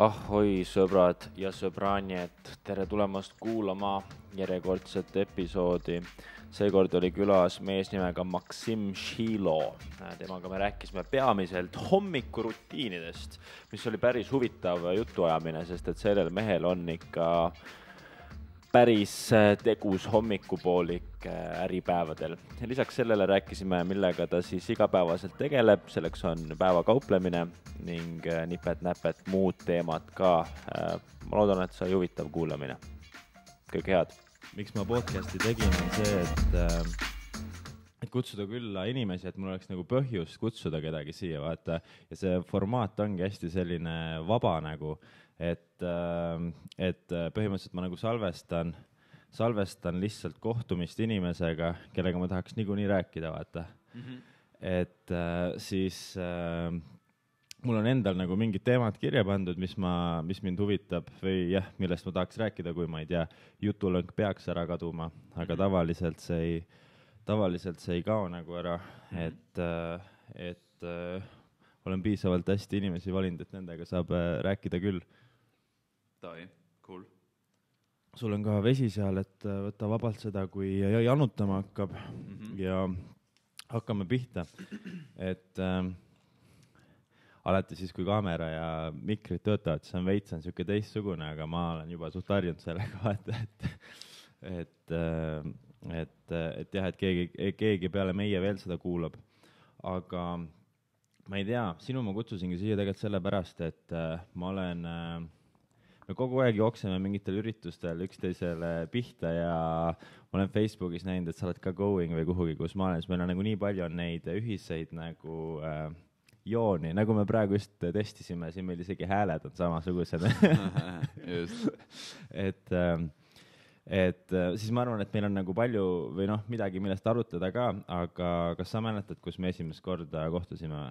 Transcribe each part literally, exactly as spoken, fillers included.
Ahoi sõbrad ja sõbrannid, tere tulemast kuulama järjekordset episoodi. Seekord oli külas mees nimega Maksim Šilo. Temaga me rääkisime peamiselt hommikurutiinidest, mis oli päris huvitav jutuajamine, sest et sellel mehel on ikka päris tegus hommikupoolik äripäevadel. Lisaks sellele rääkisime, millega ta siis igapäevaselt tegeleb, selleks on päevakauplemine ning nipet-näpet muud teemad ka. Ma loodan, et sai huvitav kuulamine. Kõik head. Miks ma podcasti tegin on see, et, et kutsuda külla inimesi, et mul oleks nagu põhjust kutsuda kedagi siia, vaata. Ja see formaat ongi hästi selline vaba nagu, et, et põhimõtteliselt ma nagu salvestan, salvestan lihtsalt kohtumist inimesega, kellega ma tahaks niikuinii rääkida, vaata. Mm-hmm. Et siis mul on endal nagu mingid teemad kirja pandud, mis, ma, mis mind huvitab või jah, millest ma tahaks rääkida, kui ma ei tea, jutulõnk peaks ära kaduma, aga tavaliselt see ei, tavaliselt see ei kao nagu ära, et, et olen piisavalt hästi inimesi valinud, et nendega saab rääkida küll. Tavai, cool. Sul on ka vesi seal, et võta vabalt seda, kui janutama hakkab mm-hmm. ja hakkame pihta, et alati siis, kui kaamera ja mikrid töötavad, siis on veits on siuke teistsugune, aga ma olen juba suht harjunud sellega vaata, et, et, et, et jah, et keegi, keegi peale meie veel seda kuulab. Aga ma ei tea, sinu ma kutsusingi siia tegelikult sellepärast, et ma olen, me kogu aeg jookseme mingitel üritustel üksteisele pihta ja ma olen Facebookis näinud, et sa oled ka going või kuhugi, kus ma olen, siis meil on nagu nii palju on neid ühiseid nagu äh, jooni, nagu me praegu just testisime, siin meil isegi hääled on samasugused. Just. et, et siis ma arvan, et meil on nagu palju või noh, midagi, millest arutada ka, aga kas sa mäletad, kus me esimest korda kohtusime?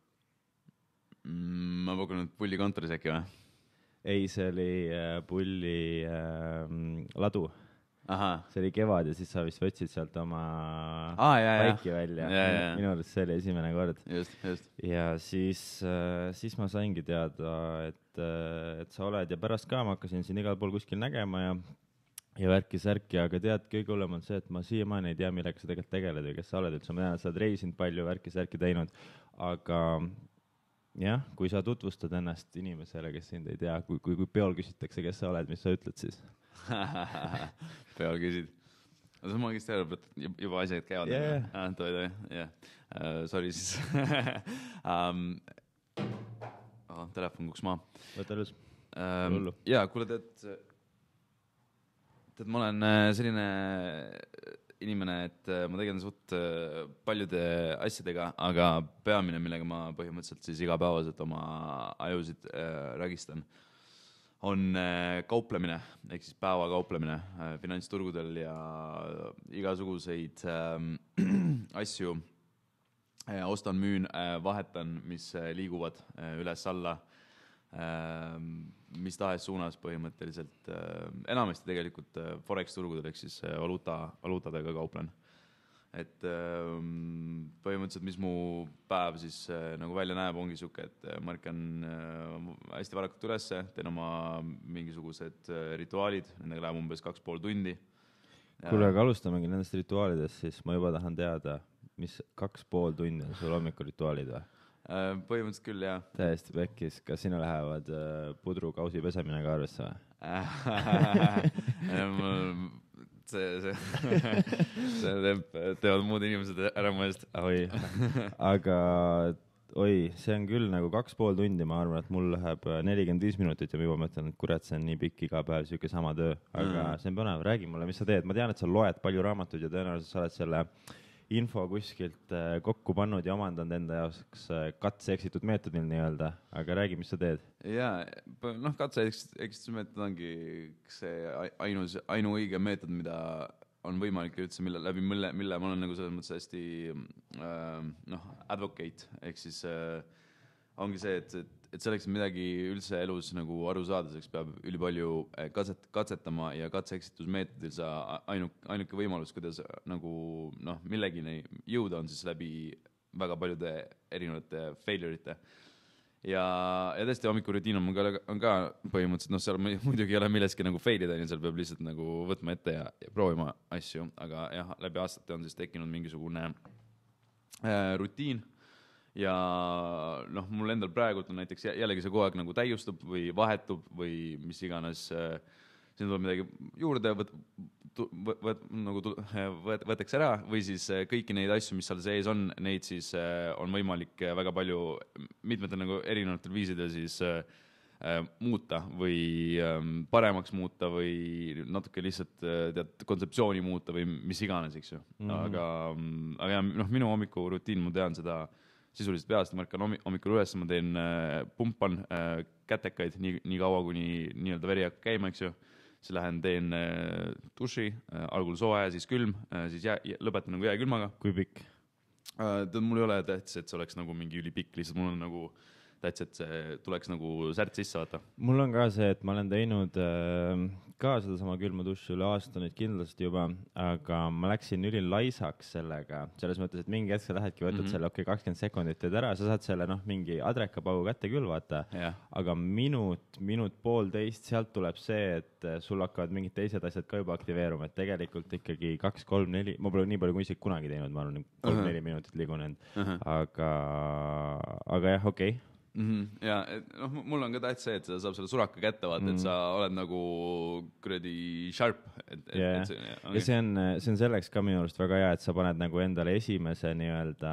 Mm, ma pakun, et Pulli kontoris äkki või? Ei, see oli äh, Pulli äh, ladu. Aha. See oli kevad ja siis sa vist võtsid sealt oma ah, jah, paiki välja. Ja, ja. Minu arust see oli esimene kord. Just, just. Ja siis, äh, siis ma saingi teada, et, et sa oled ja pärast ka ma hakkasin siin igal pool kuskil nägema ja, ja värki-särki, aga tead, kõige hullem on see, et ma siiamaani ei tea, millega sa tegelikult tegeled või kes sa oled üldse. Ma tean, et sa oled reisinud palju, värki-särki teinud, aga jah, kui sa tutvustad ennast inimesele, kes sind ei tea, kui, kui, kui peol küsitakse, kes sa oled, mis sa ütled siis? Peal küsid. No, see ma õigesti arvab, et juba asjad käivad. Yeah. Ah, toi, toi, yeah. uh, sorry siis. um, oh, telefon kuks maa. Võta elus. Um, jaa, kuule, tead, tead, ma olen selline inimene, et ma tegelen suht paljude asjadega, aga peamine, millega ma põhimõtteliselt siis igapäevaselt oma ajusid äh, ragistan, on kauplemine, ehk siis päevakauplemine finantsturgudel ja igasuguseid äh, asju äh, ostan, müün, äh, vahetan, mis äh, liiguvad äh, üles-alla, äh, mis tahes suunas põhimõtteliselt. Äh, enamasti tegelikult äh, Forex-turgudel, ehk siis äh, valuuta, valuutadega kauplen. Et ähm, põhimõtteliselt, mis mu päev siis äh, nagu välja näeb, ongi siuke, et äh, ma ärkan äh, hästi varakult ülesse, teen oma mingisugused äh, rituaalid, nendega läheb umbes kaks pool tundi. Kuule, aga alustamegi nendest rituaalidest, siis ma juba tahan teada, mis kaks pool tundi on sul hommikurituaalid või? Äh, põhimõtteliselt küll, jah. Täiesti pekkis, kas sina lähevad äh, pudru kausi pesemine ka arvesse või? see, see, see teeb, teevad muud inimesed ära mu eest. Oi, aga oi, see on küll nagu kaks pool tundi, ma arvan, et mul läheb nelikümmend viis minutit ja ma juba mõtlen, et kurat, see on nii pikk iga päev, siuke sama töö, aga mm. see on põnev, räägi mulle, mis sa teed, ma tean, et sa loed palju raamatuid ja tõenäoliselt sa oled selle info kuskilt kokku pannud ja omandanud enda jaoks katse eksitud meetodil nii-öelda, aga räägi, mis sa teed? Jaa, noh, katse eksitud meetod ongi see ainus, ainu õige meetod, mida on võimalik üldse, mille, läbi mille, mille ma olen nagu selles mõttes hästi äh, noh, advocate, ehk siis äh, ongi see, et, et, et selleks, et midagi üldse elus nagu aru saada, selleks peab ülipalju katset, katsetama ja katse-eksitusmeetodil sa ainuk, ainuke võimalus, kuidas nagu noh, millegini jõuda on siis läbi väga paljude erinevate failure'ite. ja, ja tõesti hommikurutiin on mul ka, on ka põhimõtteliselt, noh, seal muidugi ei ole milleski nagu fail ida, seal peab lihtsalt nagu võtma ette ja, ja proovima asju, aga jah, läbi aastate on siis tekkinud mingisugune äh, rutiin ja noh, mul endal praegult on näiteks jällegi see kogu aeg nagu täiustub või vahetub või mis iganes, äh, siin tuleb midagi juurde, võt, võt, võt, nagu võt, võtaks ära või siis kõiki neid asju, mis seal sees on, neid siis äh, on võimalik väga palju mitmetel nagu erinevatel viisidel siis äh, muuta või äh, paremaks muuta või natuke lihtsalt äh, tead, kontseptsiooni muuta või mis iganes, eks ju. Mm-hmm. Aga, aga jah, noh, minu hommikurutiin, ma tean seda sisuliselt peast, ma ärkan hommikul üles, ma teen äh, pumpan äh, kätekaid nii, nii kaua, kuni nii-öelda veri hakkab käima, eks ju. Siis lähen teen äh, duši, äh, algul soe, siis külm, äh, siis jää, lõpetan nagu jääkülmaga. Kui pikk? Äh, tead, mul ei ole tähtis, et see oleks nagu mingi ülipikk, lihtsalt mul on nagu tähtis, et see tuleks nagu särt sisse, vaata. Mul on ka see, et ma olen teinud äh, ka seda sama külma duši üle aasta nüüd kindlasti juba, aga ma läksin üli laisaks sellega, selles mõttes, et mingi hetk sa lähedki, võtad mm-hmm. selle okei okay, kakskümmend sekundit teed ära, sa saad selle noh, mingi adrekapaugu kätte küll, vaata, yeah. aga minut, minut poolteist, sealt tuleb see, et sul hakkavad mingid teised asjad ka juba aktiveeruma, et tegelikult ikkagi kaks, kolm, neli, ma pole nii palju kui isegi kunagi teinud, ma olen kolm, neli uh-huh. minutit liigunenud, uh-huh. aga, aga jah, okei okay. Mm-hmm. Ja noh, mul on ka tähtis see, et sa saab selle suraka kätte vaata, mm-hmm. et sa oled nagu kuradi sharp. Et, et, yeah. et see, ja, okay. ja see on, see on selleks ka minu arust väga hea, et sa paned nagu endale esimese nii-öelda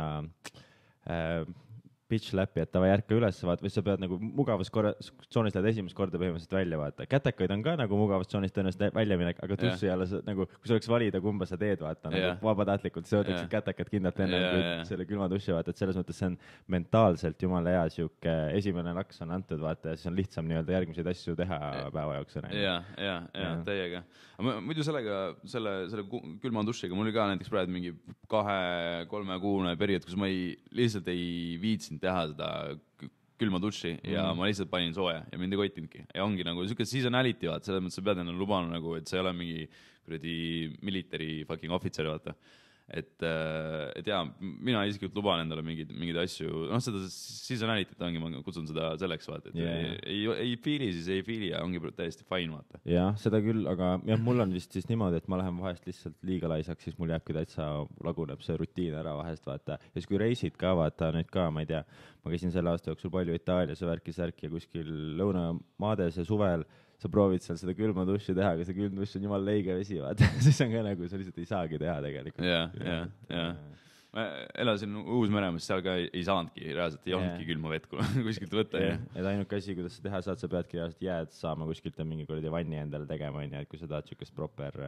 äh, pitch läpi, et tava järka üles vaata, või sa pead nagu mugavustsoonis lähed esimest korda põhimõtteliselt välja vaata. Kätekaid on ka nagu mugavustsoonist tõenäoliselt välja minek, aga tussi jälle yeah. nagu, kui sa oleks valida, kumba sa teed vaata, nagu yeah. vabatahtlikult, sa võtaksid yeah. kätekad kindlalt enne yeah, yeah. selle külma tussi vaata, et selles mõttes see on mentaalselt jumala hea siuke esimene laks on antud vaata ja siis on lihtsam nii-öelda järgmiseid asju teha yeah. päeva jaoks. Ja, ja, ja, täiega. Muidu sellega, selle, selle külma tussiga, mul oli ka näiteks praegu mingi kahe-kolme kuune periood, kus ma ei, lihtsalt ei viitsin teha seda külma duši mm. ja ma lihtsalt panin sooja ja mind ei kottinudki. Ja ongi nagu siuke seasonality, vaata, selles mõttes sa pead ennale lubama nagu, et see ei ole mingi kuradi military fucking officer, vaata. Et, et jaa, mina isiklikult luban endale mingid, mingid asju, noh, seda seasonality't ongi, ma kutsun seda selleks, vaata, et yeah. ei, ei, ei fiili, siis ei fiili ja ongi täiesti fine, vaata. Jah, seda küll, aga jah, mul on vist siis niimoodi, et ma lähen vahest lihtsalt liiga laisaks, siis mul jääbki täitsa laguneb see rutiin ära vahest, vaata. Ja siis kui reisid ka, vaata, nüüd ka, ma ei tea, ma käisin selle aasta jooksul palju Itaalias ja värki-särki ja kuskil lõunamaades ja suvel sa proovid seal seda külma duši teha, aga see külm duš on jumal leige vesi, vaata. siis on ka nagu, sa lihtsalt ei saagi teha tegelikult. Jah, jah, jah. Ma elasin Uus-Meremas, seal ka ei, ei saanudki, reaalselt ei olnudki yeah. külma vett kuskilt võtta. Yeah. Et ainuke asi, kuidas sa teha saad, sa peadki reaalselt jääd saama kuskilt ja mingi kuradi vanni endale tegema, et kui sa tahad siukest proper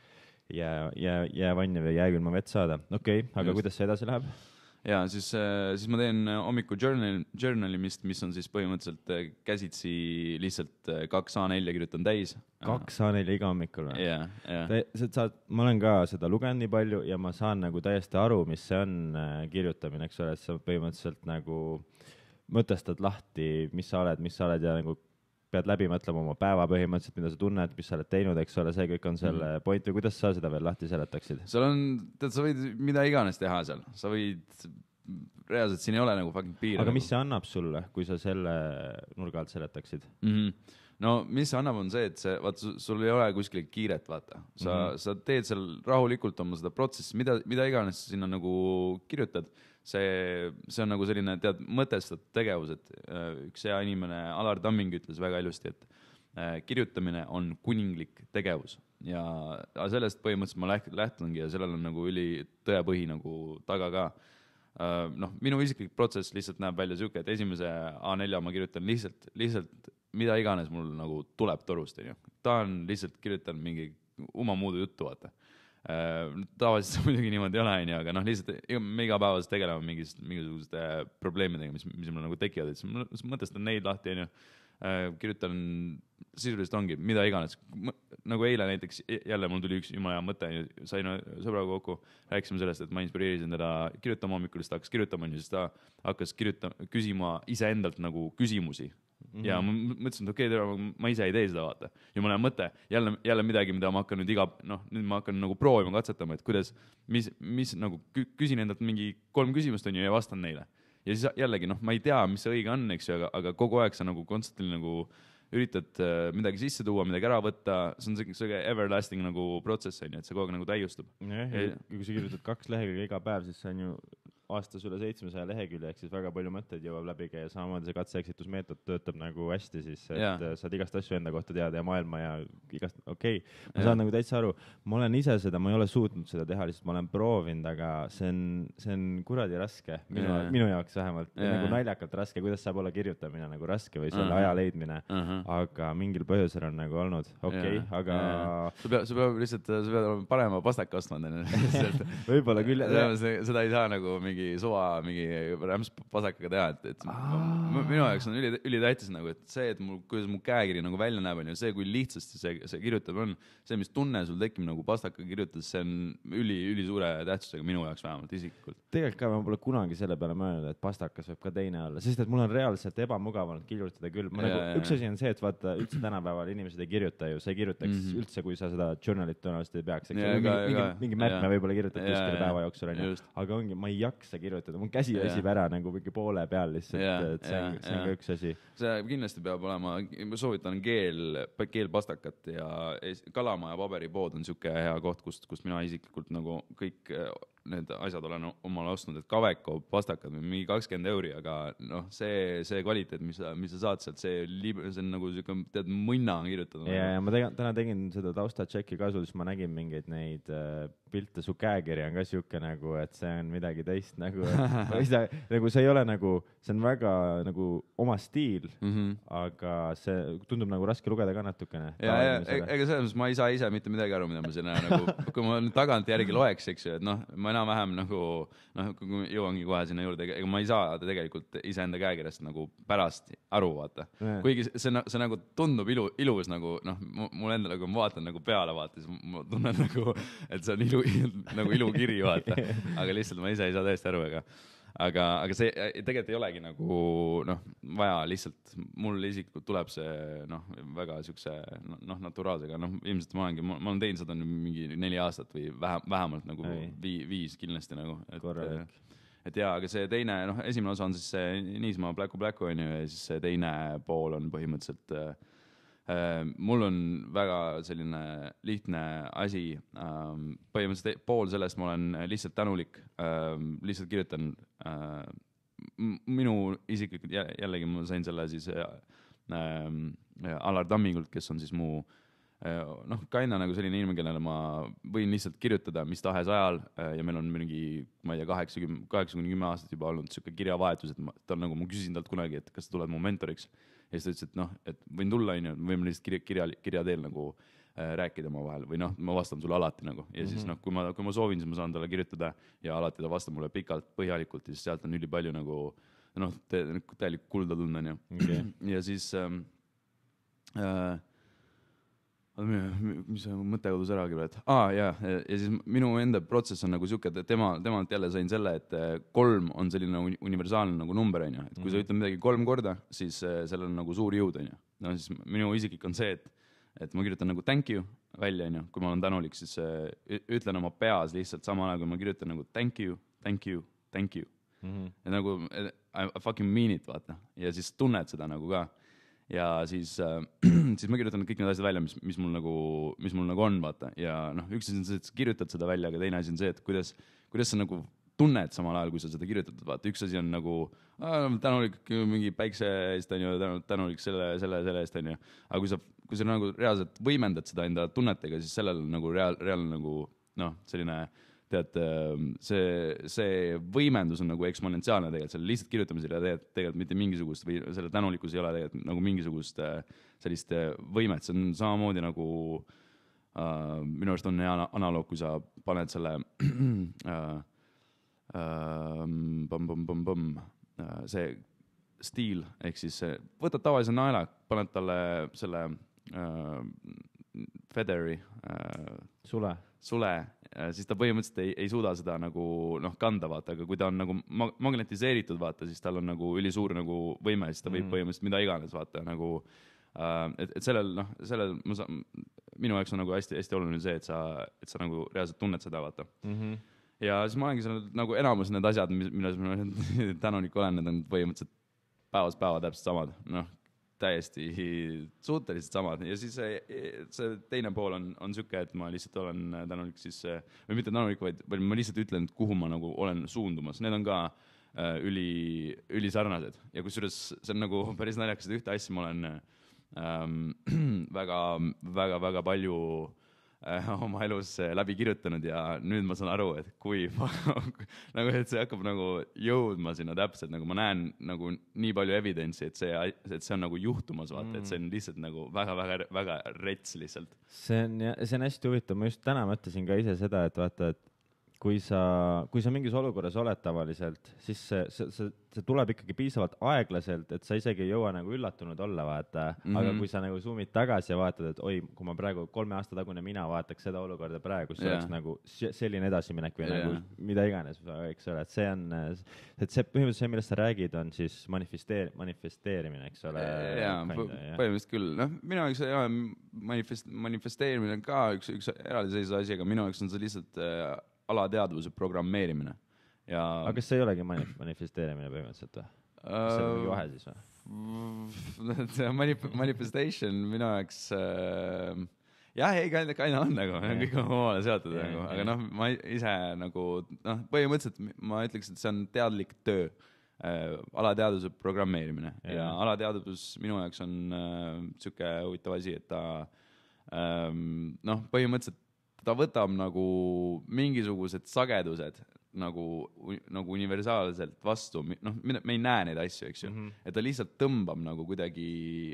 jää, jää, jäävanni või jääkülma vett saada. Okei, okay, aga Just. Kuidas see edasi läheb? Ja siis, siis ma teen hommiku journal, journalimist, mis on siis põhimõtteliselt käsitsi lihtsalt kaks A neli kirjutan täis. Kaks A neli iga hommikul või? Yeah, yeah. Te, saad, ma olen ka seda lugenud nii palju ja ma saan nagu täiesti aru, mis see on kirjutamine, eks ole, et sa põhimõtteliselt nagu mõtestad lahti, mis sa oled, mis sa oled ja nagu pead läbi mõtlema oma päeva põhimõtteliselt, mida sa tunned, mis sa oled teinud, eks ole, see kõik on selle mm. point või kuidas sa seda veel lahti seletaksid? Seal on, tead, sa võid mida iganes teha seal, sa võid, reaalselt siin ei ole nagu fucking piir. Aga nagu. Mis see annab sulle, kui sa selle nurga alt seletaksid? Mm-hmm. No mis see annab on see, et see, vaata, sul ei ole kuskil kiiret, vaata. Sa, mm-hmm. sa teed seal rahulikult oma seda protsessi, mida, mida iganes sa sinna nagu kirjutad. See, see on nagu selline, tead, mõtestatud tegevus, et äh, üks hea inimene, Alar Tamming ütles väga ilusti, et äh, kirjutamine on kuninglik tegevus ja sellest põhimõtteliselt ma läht, lähtungi ja sellel on nagu üli tõepõhi nagu taga ka. Äh, noh, minu isiklik protsess lihtsalt näeb välja siuke, et esimese A neli ma kirjutan lihtsalt, lihtsalt mida iganes mul nagu tuleb torust, on ju. Ta on lihtsalt kirjutanud mingi uma muudu juttu, vaata. Uh, tavaliselt see muidugi niimoodi ei ole, aga noh, lihtsalt me igapäevaselt tegeleme mingis, mingisuguste probleemidega, mis, mis mul nagu tekivad, et siis mõtestan neid lahti, on ju, uh, kirjutan, sisuliselt ongi, mida iganes. M nagu eile näiteks, jälle mul tuli üks jumala hea mõte, sain sõbraga kokku, rääkisime sellest, et ma inspireerisin teda kirjutama hommikul, siis ta hakkas kirjutama, siis ta hakkas kirjutama, küsima iseendalt nagu küsimusi. Mm-hmm. Ja ma mõtlesin, et okei, okay, ma ise ei tee seda, vaata. Ja mul on mõte, jälle, jälle midagi, mida ma hakkan nüüd iga, noh, nüüd ma hakkan nagu proovima, katsetama, et kuidas, mis, mis nagu küsin endalt mingi kolm küsimust on ju ja vastan neile. ja siis jällegi, noh, ma ei tea, mis see õige on, eks ju, aga, aga kogu aeg sa nagu konstantli nagu üritad midagi sisse tuua, midagi ära võtta, see on see, see everlasting nagu protsess, on ju, et see kogu aeg nagu täiustub. Ja, ja kui sa kirjutad kaks lehekülge iga päev, siis see on ju aastas üle seitsmesaja lehekülje, ehk siis väga palju mõtteid jõuab läbi ja samamoodi see katse-eksitusmeetod töötab nagu hästi, siis et yeah. saad igast asju enda kohta teada ja maailma ja igast, okei okay,, ma yeah. saan nagu täitsa aru, ma olen ise seda, ma ei ole suutnud seda teha, lihtsalt ma olen proovinud, aga see on, see on kuradi raske, minu, yeah. minu jaoks vähemalt, yeah. nagu naljakalt raske, kuidas saab olla kirjutamine nagu raske või selle uh -huh. aja leidmine, uh -huh. aga mingil põhjusel on nagu olnud, okei okay, yeah., aga yeah. sa pead, sa pead lihtsalt, sa pead olema parema pastaka ostma, võib-olla küll, seda ei saa nagu mingi suva, mingi rämps pasakaga teha, et, et minu jaoks on üli, üli tähtis nagu, et see, et mul, kuidas mu käekiri nagu välja näeb, on ju, see, kui lihtsasti see, see kirjutab on, see, mis tunne sul tekib nagu pastakaga kirjutades, see on üli, üli suure tähtsusega minu jaoks vähemalt isiklikult. Tegelikult ka ma pole kunagi selle peale mõelnud, et pastakas võib ka teine olla, sest et mul on reaalselt ebamugav olnud kirjutada küll. Ma ja, nagu, ja, üks asi on see, et vaata, üldse tänapäeval inimesed ei kirjuta ju, sa ei kirjutaks mm -hmm. üldse, kui sa seda journalit tõenäoliselt ei peaks, eks ja, mingi, ka, mingi, mingi märkme võib-olla kirjutad kuskile päeva jooksul, aga ongi, ma ei jaksa kirjutada, mun käsi väsib ära nagu mingi poole peal lihtsalt, et see on, see on ka üks asi. See kindlasti peab olema, ma soovitan keel, keelpastakat ja Kalama ja paberipood on siuke hea koht, kust, kust mina isiklikult nagu kõik need asjad olen omale ostnud, et Kaveco pastakad mingi kakskümmend euri, aga noh, see, see kvaliteet, mis sa, mis sa saad sealt, see, see on nagu siuke, tead, mõnna kirjutada. Ja, ja ma tegin, täna tegin seda taustatšeki ka sul, siis ma nägin mingeid neid äh, pilte, su käekiri on ka siuke nagu, et see on midagi teist nagu, seda, nagu see ei ole nagu, see on väga nagu oma stiil, mm -hmm. aga see tundub nagu raske lugeda ka natukene. Ja, ja ega selles mõttes ma ei saa ise mitte midagi aru, mida ma siin näen, nagu, kui ma tagant järgi loeks, eks ju, et noh, ma enam-vähem nagu, noh, kui jõuangi kohe sinna juurde, ega ma ei saa tegelikult iseenda käekirjast nagu pärast aru, vaata. Yeah. Kuigi see, see nagu tundub ilu, ilus nagu, noh, mul endale, kui ma vaatan nagu peale, vaata, siis ma tunnen nagu, et see on ilu, nagu ilukiri, vaata. Aga lihtsalt ma ise ei saa tõesti aru, ega. Aga, aga see tegelikult ei olegi nagu, noh, vaja lihtsalt, mul isiklikult tuleb see, noh, väga siukse, noh, naturaalsega, noh, ilmselt ma olengi, ma olen teinud seda mingi neli aastat või vähem, vähemalt nagu vii, viis kindlasti nagu. Et, et jaa, aga see teine, noh, esimene osa on siis see Niismaa Blacku Blacku on ju, ja siis see teine pool on põhimõtteliselt äh, mul on väga selline lihtne asi, põhimõtteliselt pool sellest ma olen lihtsalt tänulik, lihtsalt kirjutan, minu isiklikult jällegi ma sain selle siis Alar Tammingult, kes on siis mu noh, Kaina nagu selline inimene, kellele ma võin lihtsalt kirjutada mis tahes ajal ja meil on mingi, ma ei tea, kaheksakümmend, kaheksakümmend kümme aastat juba olnud siuke kirjavahetus, et ma, ta nagu, ma küsisin talt kunagi, et kas ta tuleb mu mentoriks. Ja siis ta ütles, et noh, et võin tulla, on ju, võime lihtsalt kirja, kirja, kirja teel nagu äh, rääkida oma vahel või noh, ma vastan sulle alati nagu. Ja siis noh, kui ma, kui ma soovin, siis ma saan talle kirjutada ja alati ta vastab mulle pikalt, põhjalikult ja siis sealt on üli palju nagu noh, täielik kulda tunda, on ju. Okay. Ja siis ähm, äh, mis see mõte kodus ära küll, et aa, jah, ja siis minu enda protsess on nagu siuke, et tema, temalt jälle sain selle, et kolm on selline universaalne nagu number, on ju, et kui sa ütled midagi kolm korda, siis sellel on nagu suur jõud, on ju. No siis minu isiklik on see, et, et ma kirjutan nagu thank you välja, on ju, kui ma olen tänulik, siis ütlen oma peas lihtsalt samal ajal, kui ma kirjutan nagu thank you, thank you, thank you. Mm-hmm. Ja nagu I fucking mean it, vaata. Ja siis tunned seda nagu ka. Ja siis, äh, siis ma kirjutan kõik need asjad välja, mis, mis, mul nagu, mis mul nagu on, vaata. Ja noh, üks asi on see, et sa kirjutad seda välja, aga teine asi on see, et kuidas, kuidas sa nagu tunned samal ajal, kui sa seda kirjutad, vaata. Üks asi on nagu tänulik mingi päikse eest, on ju, tänulik selle, selle, selle eest, on ju. Aga kui sa, kui sa nagu reaalselt võimendad seda enda tunnetega, siis sellel nagu reaal, reaalne nagu, noh, selline tead, see, see võimendus on nagu eksponentsiaalne tegelikult, selle lihtsalt kirjutamisel ja tegelikult, tegelikult mitte mingisugust või selle tänulikkus ei ole tegelikult nagu mingisugust sellist võimet, see on samamoodi nagu uh, minu arust on hea analoog, kui sa paned selle uh, uh, bom, bom, bom, bom, uh, see stiil, ehk siis võtad tavalise naela, paned talle selle uh, Federi uh, sule sule, siis ta põhimõtteliselt ei, ei suuda seda nagu noh, kanda, vaata, aga kui ta on nagu magnetiseeritud, vaata, siis tal on nagu ülisuur nagu võime, siis ta võib mm. põhimõtteliselt mida iganes, vaata, nagu äh, et, et sellel, noh, sellel ma saan, minu jaoks on nagu hästi, hästi oluline see, et sa, et sa nagu reaalselt tunned seda, vaata. Mm-hmm. ja siis ma olengi seal nagu enamus need asjad, milles ma tänulik olen, need on põhimõtteliselt päevast päeva täpselt samad, noh, täiesti suhteliselt samad ja siis see, see teine pool on, on siuke, et ma lihtsalt olen tänulik siis, või mitte tänulik, vaid, vaid ma lihtsalt ütlen, kuhu ma nagu olen suundumas, need on ka äh, üli, üli sarnased ja kusjuures see on nagu päris naljakas, et ühte asja ma olen ähm, väga, väga, väga palju oma elus läbi kirjutanud ja nüüd ma saan aru, et kui nagu, et see hakkab nagu jõudma sinna täpselt, nagu ma näen nagu nii palju evidentsi, et see, et see on nagu juhtumas, vaata, et see on lihtsalt nagu väga, väga, väga rets lihtsalt. See on, see on hästi huvitav, ma just täna mõtlesin ka ise seda, et vaata, et kui sa, kui sa mingis olukorras oled tavaliselt, siis see, see, see, see tuleb ikkagi piisavalt aeglaselt, et sa isegi ei jõua nagu üllatunud olla, vaata. Mm-hmm. Aga kui sa nagu zoomid tagasi ja vaatad, et oi, kui ma praegu kolme aasta tagune mina vaataks seda olukorda praegu, see yeah. oleks nagu selline edasiminek või yeah. nagu mida iganes, eks ole, et see on, et see põhimõtteliselt see, millest sa räägid, on siis manifesteer, manifesteerimine, eks ole. Jaa, põhimõtteliselt küll. No, minu jaoks ja, manifest, manifesteerimine on ka üks, üks eraldiseisva asi, aga minu jaoks on see lihtsalt äh, alateadvuse programmeerimine. Ja... aga kas see ei olegi manif- manifesteerimine põhimõtteliselt või? Kas see on mingi vahe siis või? Manif- manifestation minu jaoks äh, jah, ei, kaina, kaina on nagu, kõik on omale seotud ja, nagu, ja. Aga noh, ma ise nagu, noh, põhimõtteliselt ma ütleks, et see on teadlik töö, äh, alateadvuse programmeerimine ja, ja alateadvus minu jaoks on äh, siuke huvitav asi, et ta äh, noh, põhimõtteliselt ta võtab nagu mingisugused sagedused nagu, nagu universaalselt vastu, noh, me ei näe neid asju, eks ju, mm-hmm. et ta lihtsalt tõmbab nagu kuidagi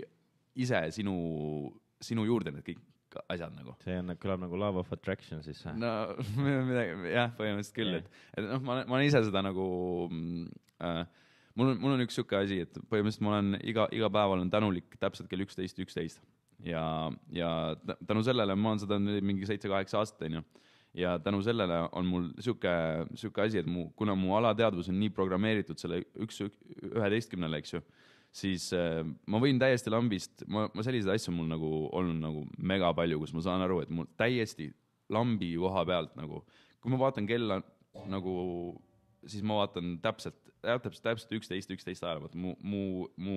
ise sinu, sinu juurde need kõik asjad nagu. See on, kõlab nagu love of attraction siis. No, midagi, jah, põhimõtteliselt küll, yeah. et, et noh, ma, ma olen ise seda nagu, äh, mul on, mul on üks siuke asi, et põhimõtteliselt ma olen iga, iga päev olen tänulik täpselt kell üksteist üksteist. Ja, ja tänu sellele ma olen seda mingi seitse-kaheksa aastat, on ju. Ja tänu sellele on mul siuke, siuke asi, et mu, kuna mu alateadvus on nii programmeeritud selle üks üheteistkümnele, eks ju, siis äh, ma võin täiesti lambist, ma, ma sellised asju mul nagu olnud nagu mega palju, kus ma saan aru, et mul täiesti lambi koha pealt nagu, kui ma vaatan kella nagu, siis ma vaatan täpselt, täpselt, täpselt üksteist, üksteist ajal, mu, mu, mu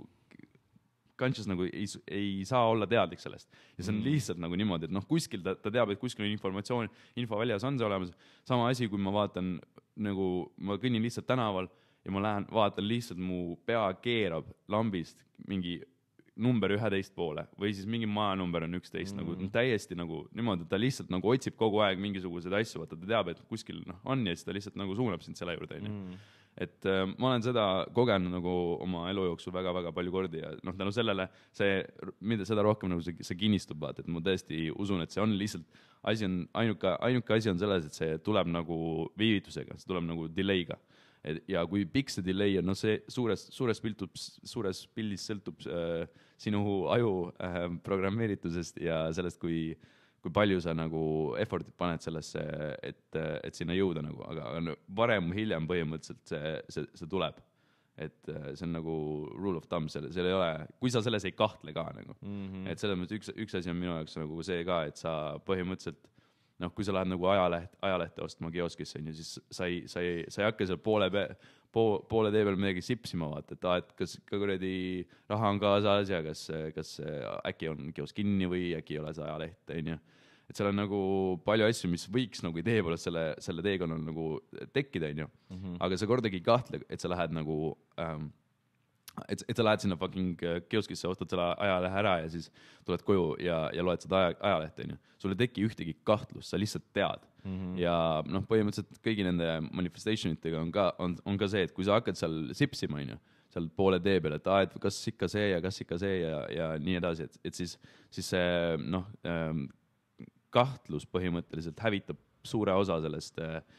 conscious nagu ei, ei saa olla teadlik sellest. Ja see on lihtsalt nagu niimoodi, et noh, kuskil ta, ta teab, et kuskil informatsioon, infoväljas on see olemas. Sama asi, kui ma vaatan, nagu ma kõnnin lihtsalt tänaval ja ma lähen, vaatan lihtsalt mu pea keerab lambist mingi number üheteist poole või siis mingi maja number on üksteist, mm. nagu täiesti nagu niimoodi, ta lihtsalt nagu otsib kogu aeg mingisuguseid asju, vaata ta teab, et kuskil noh, on ja siis ta lihtsalt nagu suunab sind selle juurde. Mm. Et äh, ma olen seda kogenud nagu oma elu jooksul väga-väga palju kordi ja noh, tänu sellele see, mida seda rohkem nagu see, see kinnistub, vaat, et ma tõesti usun, et see on lihtsalt asi on, ainuke, ainuke asi on selles, et see tuleb nagu viivitusega, see tuleb nagu delay'ga. Et, ja kui pikk see delay on, no see suures, suures, piltub, suures pildis sõltub äh, sinu aju äh, programmeeritusest ja sellest, kui kui palju sa nagu effortit paned sellesse, et, et sinna jõuda nagu, aga, aga varem hiljem põhimõtteliselt see, see, see tuleb. Et see on nagu rule of thumb, selle, selle ei ole, kui sa selles ei kahtle ka nagu. Mm-hmm. Et selles mõttes üks, üks asi on minu jaoks nagu see ka, et sa põhimõtteliselt, noh, kui sa lähed nagu ajaleht, ajalehte ostma kioskisse, siis sa ei, sa ei, sa ei hakka seal poole, poole, poole tee peal midagi sipsima, vaata, et, et kas ka kuradi raha on kaasas ja kas, kas äkki on kiosk kinni või äkki ei ole see ajaleht, on ju. Et seal on nagu palju asju, mis võiks nagu idee poolest selle, selle teekonnal nagu tekkida, on ju. Mm-hmm. Aga sa kordagi ei kahtle, et sa lähed nagu, ähm, et, et sa lähed sinna fucking kioskisse, ostad selle ajalehe ära ja siis tuled koju ja, ja loed seda aja, ajalehte, on ju. Sul ei teki ühtegi kahtlust, sa lihtsalt tead. Mm-hmm. Ja noh, põhimõtteliselt kõigi nende manifestationitega on ka, on, on ka see, et kui sa hakkad seal sipsima, on ju, seal poole tee peal, et, ah, et kas ikka see ja kas ikka see ja, ja nii edasi, et, et siis, siis see noh, ähm, kahtlus põhimõtteliselt hävitab suure osa sellest äh,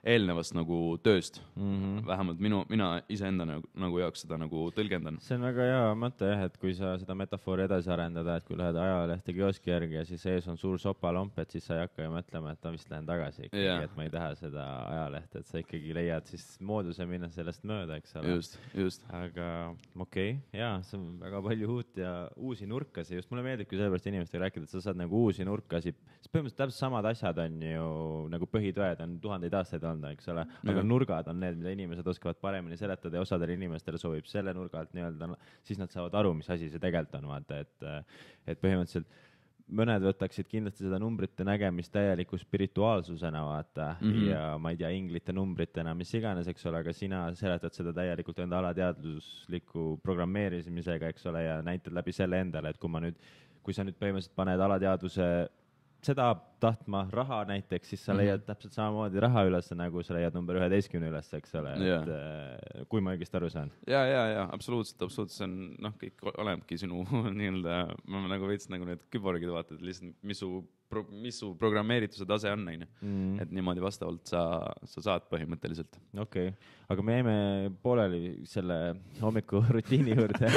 eelnevast nagu tööst mm. -hmm. vähemalt minu, mina iseenda nagu, nagu jaoks seda nagu tõlgendan. see on väga hea mõte jah, et kui sa seda metafoori edasi arendada, et kui lähed ajalehte kioski järgi ja siis ees on suur sopalomp, et siis sa ei hakka ju mõtlema, et ma vist lähen tagasi ikkagi yeah., et ma ei taha seda ajalehte, et sa ikkagi leiad siis mooduse minna sellest mööda, eks ole. just, just. aga okei okay,, jaa, see on väga palju uut ja uusi nurkasi, just mulle meeldib, kui sellepärast inimestega rääkida, et sa saad nagu uusi nurkasi, sest põhimõtteliselt täpselt samad asjad on ju nagu põhitõed on tuhandeid aastaid olnud, eks ole, aga ja. nurgad on need, mida inimesed oskavad paremini seletada ja osadele inimestele sobib selle nurga alt nii-öelda, siis nad saavad aru, mis asi see tegelikult on, vaata, et, et põhimõtteliselt mõned võtaksid kindlasti seda numbrite nägemist täieliku spirituaalsusena, vaata, mm -hmm. ja ma ei tea, inglite numbritena, mis iganes, eks ole, aga sina seletad seda täielikult enda alateadusliku programmeerimisega, eks ole, ja näitad läbi selle endale, et kui ma nüüd, kui sa nüüd põhimõtteliselt paned alateaduse seda tahtma raha näiteks, siis sa leiad mm-hmm. täpselt samamoodi raha üles, nagu sa leiad number üheteistkümne üles, eks ole, yeah. et äh, kui ma õigesti aru saan. ja, ja, ja absoluutselt, absoluutselt, see on, noh, kõik olenebki sinu nii-öelda, ma nagu veits nagu need küborgid vaatad, lihtsalt mis su, pro, mis su programmeerituse tase on, on mm. et niimoodi vastavalt sa, sa saad põhimõtteliselt. okei okay., aga me jäime pooleli selle hommiku rutiini juurde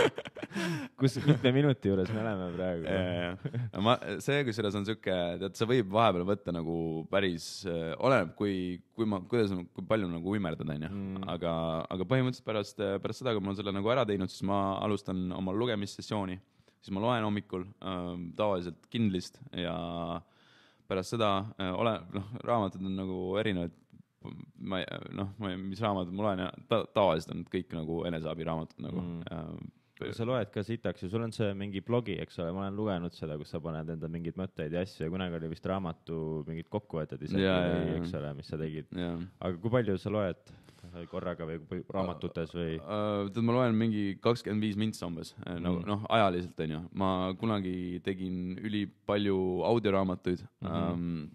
kus mitme minuti juures me oleme praegu. ja, ja. Ma, see, kui selles on siuke, tead, sa võib vahepeal võtta nagu päris, äh, oleneb, kui, kui ma, kuidas, kui palju nagu uimerdad, on ju. Mm. Aga, aga põhimõtteliselt pärast, pärast seda, kui ma olen selle nagu ära teinud, siis ma alustan oma lugemissessiooni, siis ma loen hommikul äh, tavaliselt Kindlist ja pärast seda äh, olen, noh, raamatud on nagu erinevad, ma ei, noh, ma ei, mis raamatud ma loen ja ta, tavaliselt on kõik nagu eneseabiraamatud nagu mm. äh, sa loed ka sitaks ja sul on see mingi blogi, eks ole, ma olen lugenud seda, kus sa paned enda mingeid mõtteid ja asju ja kunagi oli vist raamatu mingid kokkuvõtted isegi, ja, või, eks ole, mis sa tegid. Aga kui palju sa loed korraga või raamatutes või? Uh, uh, ma loen mingi kakskümmend viis mintsa umbes, mm. no, noh, ajaliselt on ju. Ma kunagi tegin üli palju audioraamatuid. Mm-hmm.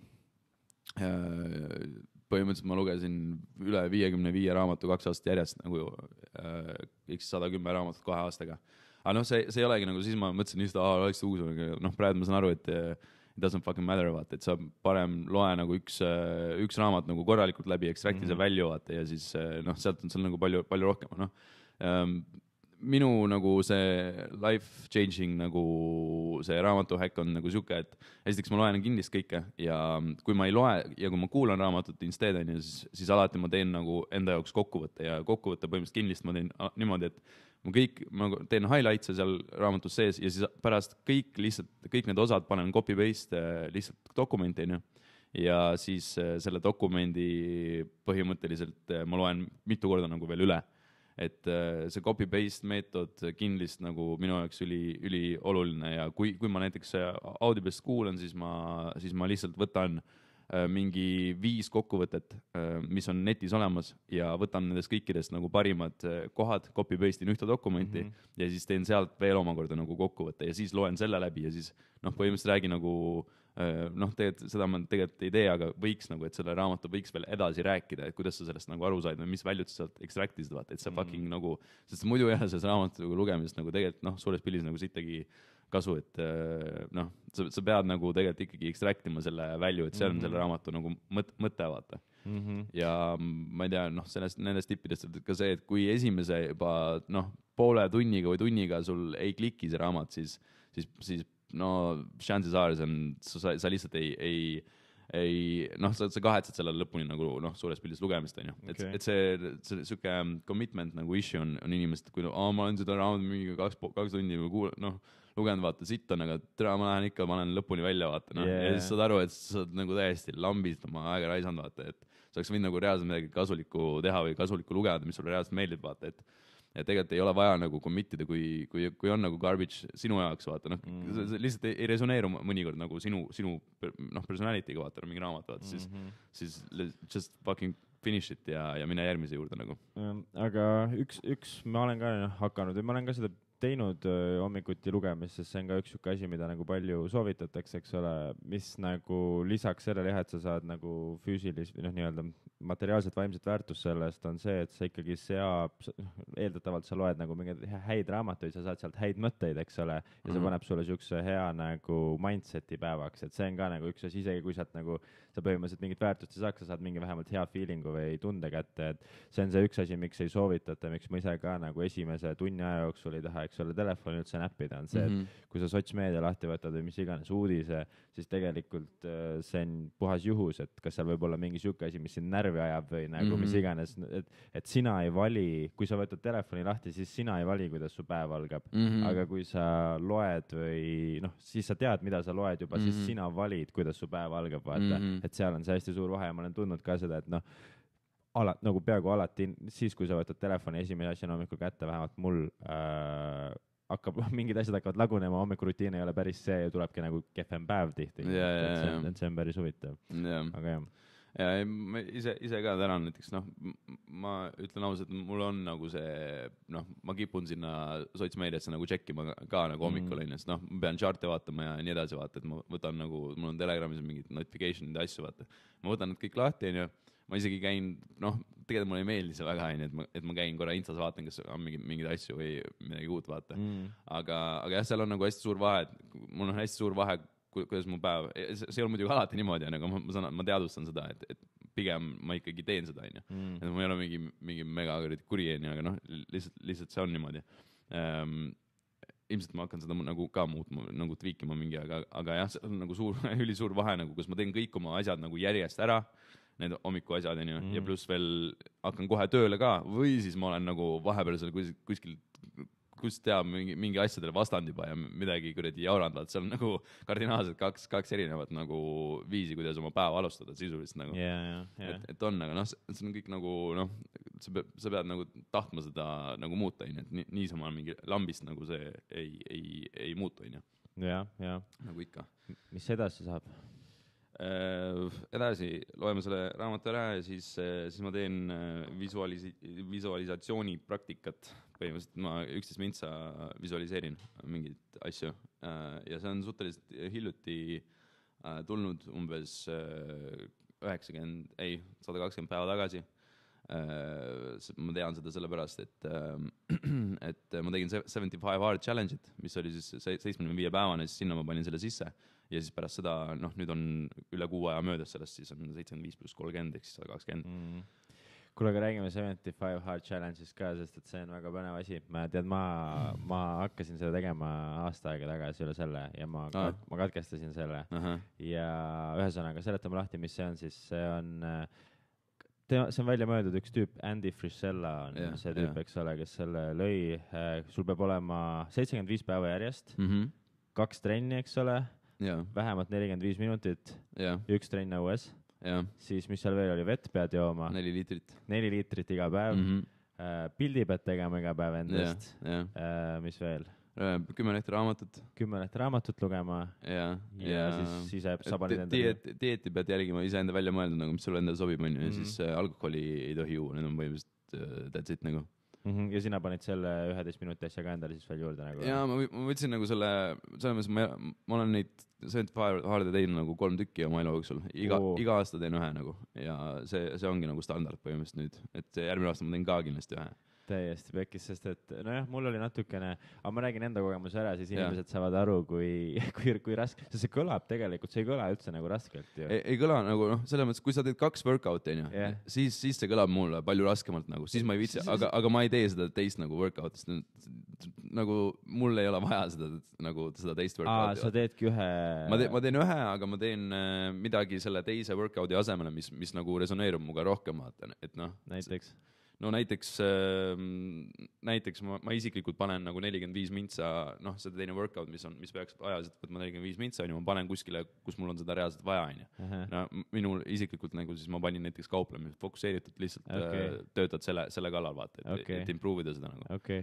Um, uh, põhimõtteliselt ma lugesin üle viiekümne viie raamatu kaks aastat järjest, nagu äh, eks sada kümme raamatut kahe aastaga. Aga noh, see, see ei olegi nagu, siis ma mõtlesin lihtsalt, aa, oleks uus, noh, praegu ma saan aru, et it doesn't fucking matter, vaata, et sa parem loe nagu üks, üks raamat nagu korralikult läbi, ekstrakti mm-hmm. see välja, vaata, ja siis noh, sealt on seal nagu palju, palju rohkem, noh. Um, minu nagu see life changing nagu see raamatu häkk on nagu siuke, et esiteks ma loen Kindlist kõike ja kui ma ei loe ja kui ma kuulan raamatut instead, siis, siis alati ma teen nagu enda jaoks kokkuvõtte ja kokkuvõtte põhimõtteliselt Kindlist ma teen niimoodi, et ma kõik, ma teen highlights'e seal raamatus sees ja siis pärast kõik lihtsalt, kõik need osad panen copy-paste lihtsalt dokumenti, ja siis selle dokumendi põhimõtteliselt ma loen mitu korda nagu veel üle. Et see copy-paste meetod Kindlist nagu minu jaoks üli, üli oluline ja kui, kui ma näiteks Audible'ist kuulan, siis ma, siis ma lihtsalt võtan mingi viis kokkuvõtet, mis on netis olemas ja võtan nendest kõikidest nagu parimad kohad, copy-paste in ühte dokumenti mm-hmm. ja siis teen sealt veel omakorda nagu kokkuvõtte ja siis loen selle läbi ja siis noh, põhimõtteliselt räägi nagu noh, tegelikult seda ma tegelikult ei tee, aga võiks nagu, et selle raamatu võiks veel edasi rääkida, et kuidas sa sellest nagu aru said või mis väljud sa sealt ekstraktisid, vaata, et see fucking mm. nagu, sest muidu jah, selles raamatu lugemisest nagu tegelikult noh, suures pildis nagu sittagi kasu, et noh, sa, sa pead nagu tegelikult ikkagi ekstraktima selle välju, et see on mm-hmm. selle raamatu nagu mõt, mõte, vaata. Mm-hmm. Ja ma ei tea, noh, sellest, nendest tippidest ka see, et kui esimese juba noh, poole tunniga või tunniga sul ei kliki see raamat, siis, siis, siis no chances are, on, sa, sa lihtsalt ei, ei, ei noh, sa, sa kahetsed selle lõpuni nagu noh, suures pildis lugemist, on ju. Okay. Et, et see, see siuke commitment nagu issue on, on inimesed, kui no, ma olen seda raamat mingi kaks, kaks tundi või kuul, noh, lugenud, vaata, sitt on, aga tere, ma lähen ikka, ma olen lõpuni välja, vaata, noh. Yeah. Ja siis saad aru, et sa oled nagu täiesti lambist oma aega raisanud, vaata, et sa oleks võinud nagu reaalselt midagi kasulikku teha või kasulikku lugeda, mis sulle reaalselt meeldib, vaata, et ja tegelikult ei ole vaja nagu committida, kui, kui, kui on nagu garbage sinu jaoks, vaata, noh, mm. see lihtsalt ei, ei resoneeru mõnikord nagu sinu, sinu noh, personality'ga, vaata, mingi raamat, vaata, siis, mm-hmm. siis just fucking finish it ja, ja mine järgmise juurde nagu. Aga üks, üks, ma olen ka hakanud või ma olen ka seda teinud öö, hommikuti lugemist, sest see on ka üks siuke asi, mida nagu palju soovitatakse, eks ole, mis nagu lisaks sellele jah, et sa saad nagu füüsilist või noh, nii-öelda materiaalset vaimset väärtust sellest on see, et sa ikkagi seab, eeldatavalt sa loed nagu mingeid häid raamatuid, sa saad sealt häid mõtteid, eks ole, ja see mm-hmm. paneb sulle siukse hea nagu mindseti päevaks, et see on ka nagu üks asi, isegi kui sealt nagu sa põhimõtteliselt mingit väärtust ei saaks, sa saad mingi vähemalt hea feelingu või tunde kätte, et see on see üks asi, miks ei soovitata, miks ma ise ka nagu esimese tunni aja jooksul ei taha, eks ole, telefoni üldse näppida, on see, mm-hmm. et kui sa sotsmeedia lahti võtad või mis iganes uudise, siis tegelikult äh, see on puhas juhus, et kas seal võib olla mingi siuke asi, mis sind närvi ajab või nagu mm-hmm. mis iganes, et, et sina ei vali, kui sa võtad telefoni lahti, siis sina ei vali, kuidas su päev algab, mm-hmm. aga kui sa loed või noh, siis sa tead, mida sa loed juba, mm-hmm. siis sina valid, kuidas su päev algab, vaata, mm-hmm. et seal on see hästi suur vahe ja ma olen tundnud ka seda, et noh, ala, nagu peaaegu alati siis, kui sa võtad telefoni esimese asjana hommikul kätte, vähemalt mul äh, hakkab, mingid asjad hakkavad lagunema, hommikurutiin ei ole päris see ja tulebki nagu kehvem päev tihti. Yeah, yeah, et see, yeah. et see on päris huvitav. Yeah. Aga jah. Ja ma ise, ise ka tänan näiteks, noh, ma ütlen ausalt, et mul on nagu see, noh, ma kipun sinna sotsmeediasse nagu tšekkima ka nagu hommikul, mm. sest noh, ma pean chart'e vaatama ja nii edasi vaata, et ma võtan nagu, mul on Telegramis mingid notification'id ja asju vaata. Ma võtan need kõik lahti, on ju, ma isegi käin, noh, tegelikult mulle ei meeldi see väga, on ju, et ma, et ma käin korra Instas vaatan, kas on mingi, mingid asju või midagi uut vaata. Mm. Aga, aga jah, seal on nagu hästi suur vahe, et mul on hästi suur vahe, kuidas mu päev, see ei ole muidugi alati niimoodi, aga ma, ma, saan, ma teadvustan seda, et, et pigem ma ikkagi teen seda, on ju. Mm. Et ma ei ole mingi, mingi mega kuri, aga noh, lihtsalt, lihtsalt see on niimoodi. Ähm, ilmselt ma hakkan seda nagu ka muutma, nagu tweakima mingi, aga, aga jah, see on nagu suur, üli suur vahe, nagu, kus ma teen kõik oma asjad nagu järjest ära, need hommiku asjad, on ju, mm. ja pluss veel hakkan kohe tööle ka, või siis ma olen nagu vahepeal seal kuskil, kuskil kus teab mingi, mingi asjadele vastand juba ja midagi kuradi jaurandavad, seal on nagu kardinaalselt kaks, kaks erinevat nagu viisi, kuidas oma päeva alustada sisuliselt nagu. Yeah, yeah, yeah. Et, et on, aga noh, see on kõik nagu, noh, sa pead, sa pead nagu tahtma seda nagu muuta, on ju, et nii, niisama mingi lambist nagu see ei, ei, ei muutu, on ju. Jah, jah. Nagu ikka. Mis edasi saab? Äh, edasi loeme selle raamatu ära ja siis, siis ma teen visualis- visualisatsiooni praktikat. Põhimõtteliselt ma üksteist mintsa visualiseerin mingeid asju äh, ja see on suhteliselt hiljuti äh, tulnud umbes üheksakümmend, ei, sada kakskümmend päeva tagasi. Uh, ma tean seda sellepärast, et, uh, et ma tegin seventy-five hard challenge'it, mis oli siis seitsmekümne viie päevane, siis sinna ma panin selle sisse ja siis pärast seda, noh, nüüd on üle kuu aja möödas sellest, siis on seitsekümmend viis pluss kolmkümmend ehk siis sada kakskümmend. Mm. Kuule, aga räägime seventy-five hard challenge'ist ka, sest et see on väga põnev asi. Ma tead, ma, ma hakkasin seda tegema aasta aega tagasi üle selle ja ma, ah. kat, ma katkestasin selle. Uh-huh. Ja ühesõnaga, seletame lahti, mis see on, siis see on Tema, see on välja mõeldud üks tüüp, Andy Frisella on yeah, see tüüp, yeah. eks ole, kes selle lõi. Sul peab olema seitsekümmend viis päeva järjest, mm-hmm. kaks trenni, eks ole, yeah. vähemalt nelikümmend viis minutit, yeah. üks trenn õues, yeah. siis mis seal veel oli, vett pead jooma. Neli liitrit. Neli liitrit iga päev, mm-hmm. pildi pead tegema iga päev endast, yeah, yeah. mis veel? Kümme lehti raamatut. Kümme lehti raamatut lugema. Ja, ja, ja siis, siis jääb sabanid enda. Dieet, dieeti pead jälgima ise enda välja mõelda, nagu, mis sulle endale sobib, on ju, ja mm-hmm. siis äh, alkoholi ei tohi juua, need on põhimõtteliselt äh, that's it nagu. Mm-hmm. Ja sina panid selle üheteist minuti asja ka endale siis veel juurde nagu? Ja ma, ma võtsin nagu selle, selles mõttes, ma, ma olen neid seventy-five hard'e teinud nagu kolm tükki oma elu jooksul. Iga, oh. iga aasta teen ühe nagu ja see, see ongi nagu standard põhimõtteliselt nüüd, et järgmine aasta ma teen ka kindlasti ühe. Täiesti pekkis, sest et nojah, mul oli natukene, aga ma räägin enda kogemuse ära, siis inimesed ja. Saavad aru, kui, kui, kui raske, sest see kõlab tegelikult, see ei kõla üldse nagu raskelt. Ju. Ei, ei kõla nagu, noh, selles mõttes, kui sa teed kaks workout'i, yeah. siis, siis see kõlab mulle palju raskemalt nagu, siis ma ei viitsi, aga, aga ma ei tee seda teist nagu workout'ist, nagu mul ei ole vaja seda, nagu seda teist workout'i. Aa, sa teedki ühe... Ma, te, ma teen ühe, aga ma teen äh, midagi selle teise workout'i asemele, mis, mis nagu resoneerub muga rohkem, vaatan, et noh... Näiteks? No näiteks, äh, näiteks ma, ma isiklikult panen nagu nelikümmend viis mintsa, noh, seda teine workout, mis on, mis peaks ajaliselt võtma nelikümmend viis mintsa, ma panen kuskile, kus mul on seda reaalselt vaja, on ju. No, minul isiklikult nagu siis ma panin näiteks kauplemise, fokusseeritud lihtsalt okay. äh, töötad selle, selle kallal, vaata, et, okay. et improve'ida seda nagu. Okay.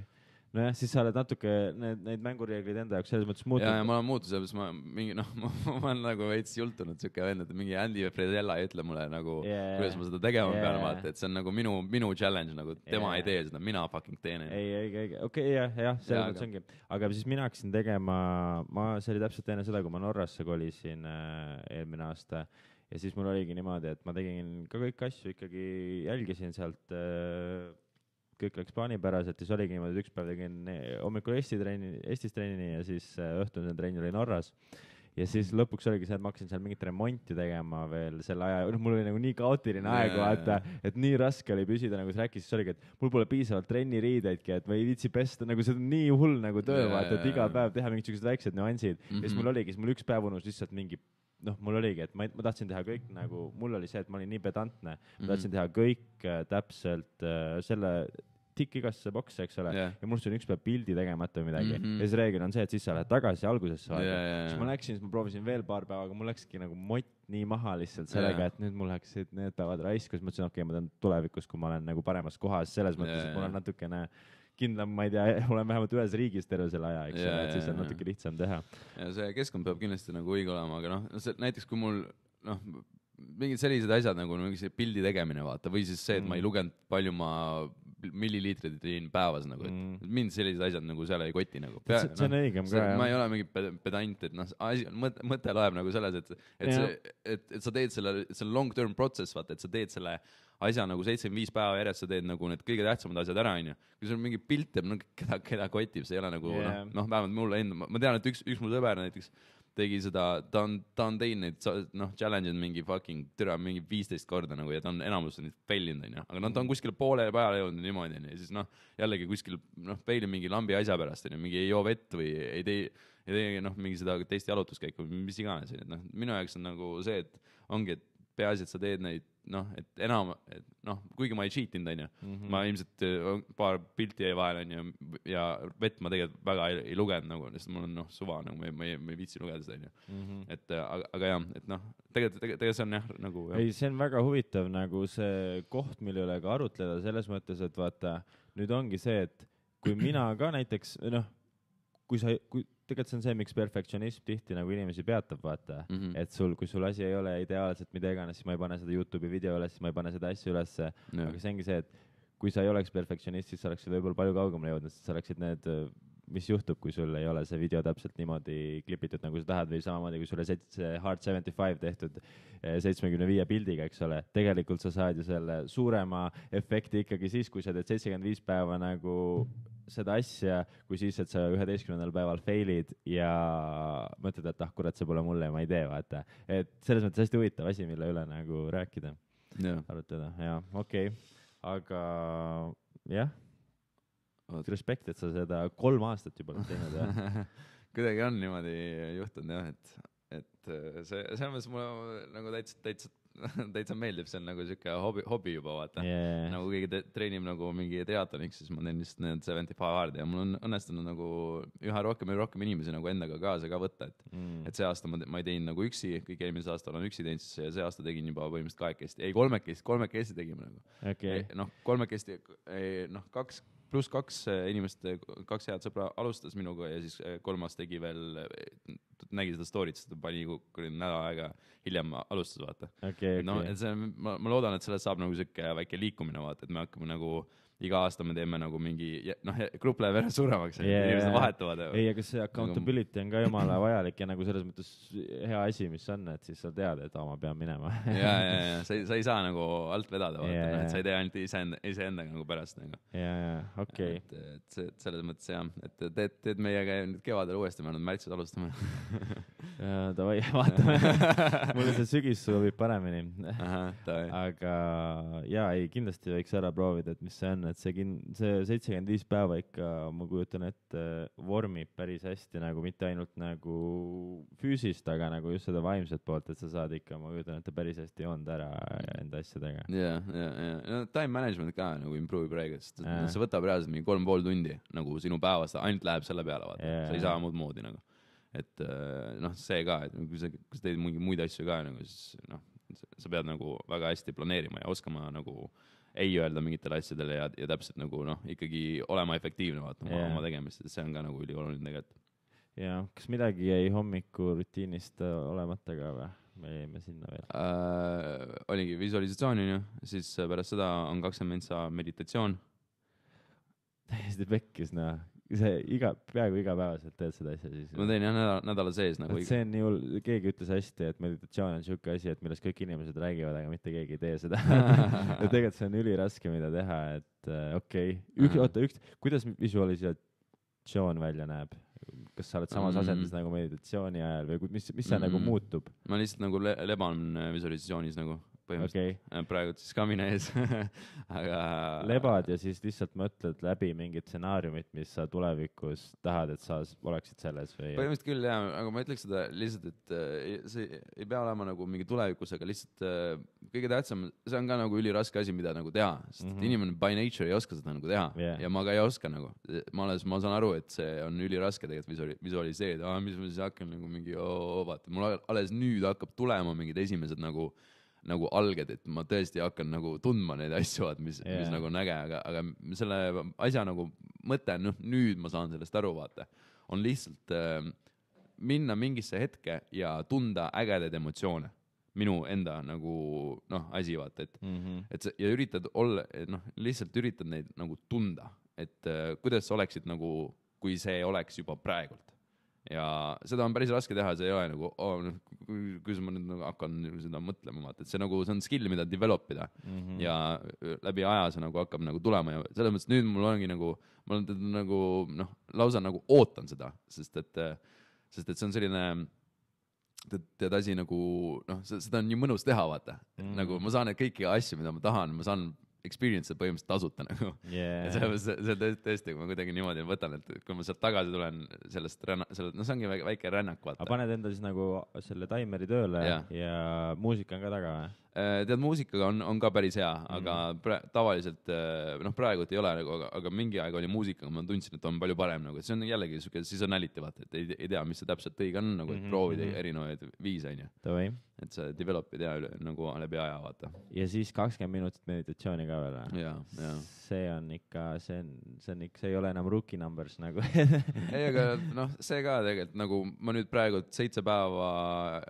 nojah, siis sa oled natuke need, neid mängureeglid enda jaoks selles mõttes muutunud. ja, ja ma olen muutunud, sellepärast ma mingi, noh, ma, ma olen nagu veits jultunud siuke vend, et mingi Andy Frisella ei ütle mulle nagu yeah., kuidas ma seda tegema yeah. pean, vaata, et see on nagu minu, minu challenge, nagu tema yeah. ei tee seda, mina fucking teen. ei, ei, ei, okei, okay, jah, jah, selles mõttes ongi. Aga siis mina hakkasin tegema, ma, see oli täpselt enne seda, kui ma Norrasse kolisin äh, eelmine aasta ja siis mul oligi niimoodi, et ma tegin ka kõik asju ikkagi, jälgisin sealt äh, kõik läks plaanipäraselt ja siis oligi niimoodi, et üks päev tegin hommikul Eesti trenni, Eestis trennini ja siis õhtuline trenn oli Norras. Ja siis lõpuks oligi see, et ma hakkasin seal mingit remonti tegema veel selle aja, noh, mul oli nagu nii kaootiline yeah. aeg, vaata, et nii raske oli püsida nagu trackis, siis oligi, et mul pole piisavalt trenniriideidki, et ma ei viitsi pesta, nagu see on nii hull nagu töö, yeah. vaata, et iga päev teha mingid sellised väiksed nüansid. Mm -hmm. Ja siis mul oligi, siis mul üks päev unus lihtsalt mingi, noh, mul oligi, et ma, ma tahtsin teha kõik nagu, mul oli see, et ma olin nii pedantne, ma tahtsin teha kõik äh, täpselt äh, selle tikk igasse bokse, eks ole, yeah. ja mul on üks päev pildi tegemata või midagi. Mm -hmm. Ja siis reegel on see, et siis sa lähed tagasi algusesse vaata. Yeah, yeah, yeah. Siis ma läksin, siis ma proovisin veel paar päeva, aga mul läkski nagu mott nii maha lihtsalt sellega, yeah. et nüüd mul läksid need päevad raisku, siis mõtlesin, okei okay,, ma tean tulevikus, kui ma olen nagu paremas kohas, selles mõttes, yeah, et mul on natukene kindlam, ma ei tea, olen vähemalt ühes riigis terve selle aja, eks yeah, ole, et siis on natuke lihtsam teha. Ja see keskkond peab kindlasti nagu õige olema, aga noh, näiteks kui mul, noh, mingid sellised asjad nagu mingi pildi tegemine, vaata, või siis see, et mm. ma ei lugenud palju ma milliliitrid teen päevas nagu, et mm. mind sellised asjad nagu seal ei koti nagu. See, see on õigem ka, jah. Ma ei ole mingi pedant, et noh, mõte, mõte loeb nagu selles, et, et, see, et, et sa teed selle, selle long term protsess, vaata, et sa teed selle asja nagu seitsekümmend viis päeva järjest, sa teed nagu need kõige tähtsamad asjad ära, onju. Kui sul on mingi pilt jääb, no keda, keda kotib, see ei ole nagu, yeah. noh, noh, vähemalt mulle enda, ma tean, et üks, üks mu sõber näiteks tegi seda, ta on, ta on teinud neid, noh, challenge on mingi fucking türa mingi viisteist korda nagu ja ta on enamus neid failinud, onju. Aga noh, ta on kuskil poole peale jõudnud niimoodi, onju. Ja siis noh, jällegi kuskil, noh, failib mingi lambi asja pärast, onju, mingi ei joo vett või ei tee, ei tee, noh, mingi seda teist jalutuskäiku, mis iganes, et noh, minu jaoks on nagu see, et ongi, et peaasi, et sa teed neid, noh, et enam, et noh, kuigi ma ei cheat inud, onju, mm -hmm. ma ilmselt paar pilti jäi vahel, onju, ja vett ma tegelikult väga ei, ei lugenud nagu, sest mul on noh, suva, nagu ma ei, ma ei, ma ei viitsi lugeda seda, onju. Mm -hmm. Et aga, aga jah, et noh, tegelikult, tegelikult see on jah, nagu jah. ei, see on väga huvitav nagu see koht, mille üle ka arutleda selles mõttes, et vaata, nüüd ongi see, et kui mina ka näiteks, noh, kui sa, kui tegelikult see on see, miks perfektsionism tihti nagu inimesi peatab, vaata, mm -hmm. et sul, kui sul asi ei ole ideaalselt mida iganes, siis ma ei pane seda YouTube'i video üles, siis ma ei pane seda asja ülesse, aga see ongi see, et kui sa ei oleks perfektsionist, siis sa oleksid võib-olla palju kaugemale jõudnud, sest sa oleksid need, mis juhtub, kui sul ei ole see video täpselt niimoodi klipitud, nagu sa tahad, või samamoodi, kui sul on see Hard seitsekümmend viis tehtud seitsmekümne viie pildiga, eks ole, tegelikult sa saad ju selle suurema efekti ikkagi siis, kui sa teed seitsekümmend viis päeva nagu seda asja, kui siis, et sa üheteistkümnendal päeval failid ja mõtled, et ah, kurat, see pole mulle ja ma ei tee, vaata. Et selles mõttes hästi huvitav asi, mille üle nagu rääkida, yeah. arutada, jaa, okei, okay. Aga jah, respekt, et sa seda kolm aastat juba teinud, jah. Kuidagi on niimoodi juhtunud, jah, et, et see, selles mõttes mulle nagu täitsa, täitsa täitsa meeldib, see on nagu siuke hobi, hobi juba, vaata yeah.. Nagu keegi te, treenib nagu mingi triatloniks, siis ma teen lihtsalt need seitsekümmend viis hard ja mul on õnnestunud nagu üha rohkem ja rohkem inimesi nagu endaga kaasa ka võtta, et mm. et see aasta ma, ma ei teinud nagu üksi, kõik eelmise aasta olen üksi teinud, siis see aasta tegin juba põhimõtteliselt kahekesti, ei kolmekesti, kolmekesti tegime nagu okay.. noh, kolmekesti, noh, kaks pluss kaks inimest, kaks head sõbra alustas minuga ja siis kolmas tegi veel, nägi seda story't, sest ta pani nädal aega hiljem alustas, vaata okay,. No, okay. et see, ma, ma loodan, et sellest saab nagu siuke väike liikumine, vaata, et me hakkame nagu iga aasta me teeme nagu mingi, noh, grupp läheb järjest suuremaks yeah,, inimesed vahetuvad. ei, aga see accountability on ka jumala vajalik ja nagu selles mõttes hea asi, mis on, et siis sa tead, et oh, ma pean minema. ja, ja, ja, sa, sa ei saa nagu alt vedada, vaata, yeah, no, et sa ei tee ainult iseenda, iseendaga nagu pärast. Nagu. ja, ja, okei. Okay. Et, et, see, et selles mõttes jah, et teed, teed meiega nüüd kevadel uuesti, me nüüd märtsis alustame. ja, davai, vaatame. mulle see sügis sobib paremini. Aha, aga jaa, ei, kindlasti võiks ära proovida, et mis see on, et see, kin- see seitsekümmend viis päeva ikka, ma kujutan ette, vormib päris hästi nagu mitte ainult nagu füüsist, aga nagu just seda vaimset poolt, et sa saad ikka, ma kujutan ette, päris hästi joond ära enda asjadega. ja, ja, ja no, time management ka nagu improve praegu, sest yeah. see võtab reaalselt mingi kolm pool tundi nagu sinu päevast, ainult läheb selle peale, vaata yeah., sa ei saa muud moodi nagu. Et noh, see ka, et kui sa, kui sa teed mingi muid asju ka, nagu, siis noh, sa pead nagu väga hästi planeerima ja oskama nagu ei öelda mingitele asjadele ja, ja täpselt nagu noh, ikkagi olema efektiivne vaata yeah. oma, oma tegemist, see on ka nagu ülioluline tegelikult. Ja kas midagi jäi hommiku rutiinist olemata ka või? Me jäime sinna veel. Äh, oligi visualisatsioon, ju, siis pärast seda on kakskümmend mintsa meditatsioon. Täiesti pekkis, noh. See iga, peaaegu igapäevaselt teed seda asja siis. Ma teen jah nädala, nädala sees. Nagu iga... See on nii hull, keegi ütles hästi, et meditatsioon on siuke asi, et millest kõik inimesed räägivad, aga mitte keegi ei tee seda. ja tegelikult see on üliraske, mida teha, et uh, okei. Okay. Üks, oota, üks, kuidas visualisatsioon välja näeb? Kas sa oled samas asendis mm. nagu meditatsiooni ajal või mis, mis see mm. nagu muutub? Ma lihtsalt nagu le leban visualisatsioonis nagu põhimõtteliselt. Okay. Praegu siis ka mine ees. aga... Lebad ja siis lihtsalt mõtled läbi mingid stsenaariumid, mis sa tulevikus tahad, et sa oleksid selles või? Põhimõtteliselt küll, jah, aga ma ütleks seda lihtsalt, et see ei pea olema nagu mingi tulevikus, aga lihtsalt kõige tähtsam, see on ka nagu üliraske asi, mida nagu teha, sest mm -hmm. inimene by nature ei oska seda nagu teha yeah. ja ma ka ei oska nagu. Ma, alles, ma saan aru, et see on üliraske tegelikult visualiseerida, ah, mis ma siis hakkan nagu mingi, oo, vaata, mul alles nüüd hakkab tulema mingid esimesed nagu nagu alged, et ma tõesti hakkan nagu tundma neid asju, mis, yeah. mis nagu on äge, aga, aga selle asja nagu mõte, noh, nüüd ma saan sellest aru, vaata, on lihtsalt äh, minna mingisse hetke ja tunda ägedaid emotsioone. Minu enda nagu, noh, asi, vaata, et, mm -hmm. et ja üritad olla, noh, lihtsalt üritad neid nagu tunda, et äh, kuidas sa oleksid nagu, kui see oleks juba praegult. Ja seda on päris raske teha, see ei ole nagu, oh, kuidas ma nüüd nagu hakkan seda mõtlema, vaata, et see, nagu, see on skill, mida develop ida mm -hmm. ja läbi aja see nagu hakkab nagu tulema ja selles mõttes nüüd mul ongi nagu, ma olen nagu, noh, lausa nagu ootan seda, sest et, sest et see on selline, tead, tead asi nagu, noh, seda on nii mõnus teha, vaata, mm -hmm. nagu ma saan neid kõiki asju, mida ma tahan, ma saan experience põhimõtteliselt tasuta nagu yeah.. ja see, see, see tõesti, kui ma kuidagi niimoodi võtan, et kui ma sealt tagasi tulen sellest, sellest no see ongi väike, väike rännak, vaata. aga paned enda siis nagu selle taimeri tööle ja, ja muusika on ka taga või? Tead, muusikaga on, on ka päris hea, mm. aga pre, tavaliselt, noh, praegu ei ole nagu, aga, aga mingi aeg oli muusikaga, ma tundsin, et on palju parem nagu, et see on jällegi siuke seasonality, vaata, et ei, ei tea, mis see täpselt õige on, nagu, et mm -hmm. proovida erinevaid viise, on ju. Et sa developid ja nagu läbi aja, vaata. Ja siis kakskümmend minutit meditatsiooni ka veel. Ja, ja. See on ikka, see on, see on ikka, see ei ole enam rookie numbers nagu. ei, aga noh, see ka tegelikult, nagu ma nüüd praegu seitse päeva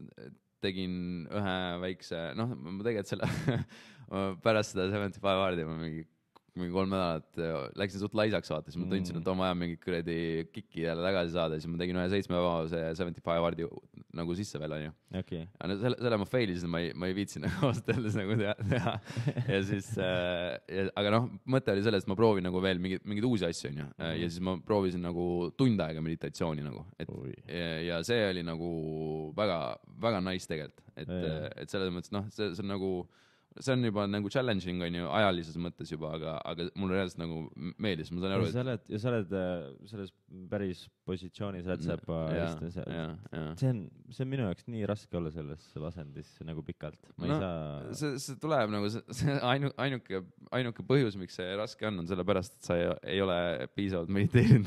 tegin ühe väikse, noh, ma tegelikult selle pärast seda seventy-five Hardi ma mingi, mingi kolm nädalat läksin suht laisaks, vaata, siis ma tundsin, et on vaja mingit kuradi kikki jälle tagasi saada, siis ma tegin ühe seitsme päevase seventy-five Hardi nagu sisse veel, on ju. Okay. Selle, selle ma failisin, ma ei, ma ei viitsi nagu ausalt öeldes nagu teha. ja siis, äh, aga noh, mõte oli selles, et ma proovin nagu veel mingeid, mingeid uusi asju, on ju. Mm -hmm. Ja siis ma proovisin nagu tund aega meditatsiooni nagu. Et, ja, ja see oli nagu väga, väga nice tegelikult. Et, et selles mõttes, noh, see, see on nagu, see on juba nagu challenging, on ju, ajalises mõttes juba, aga, aga mulle reaalselt nagu meeldis, ma saan aru, et... Sa oled, ja sa oled selles päris positsioonis, et sa ja, see, ja, ja. see on, see on minu jaoks nii raske olla selles vasendis nagu pikalt. Ma no, ei saa... see, see tuleb nagu, see, see ainu, ainuke, ainuke põhjus, miks see raske on, on sellepärast, et sa ei, ei ole piisavalt mediteerinud.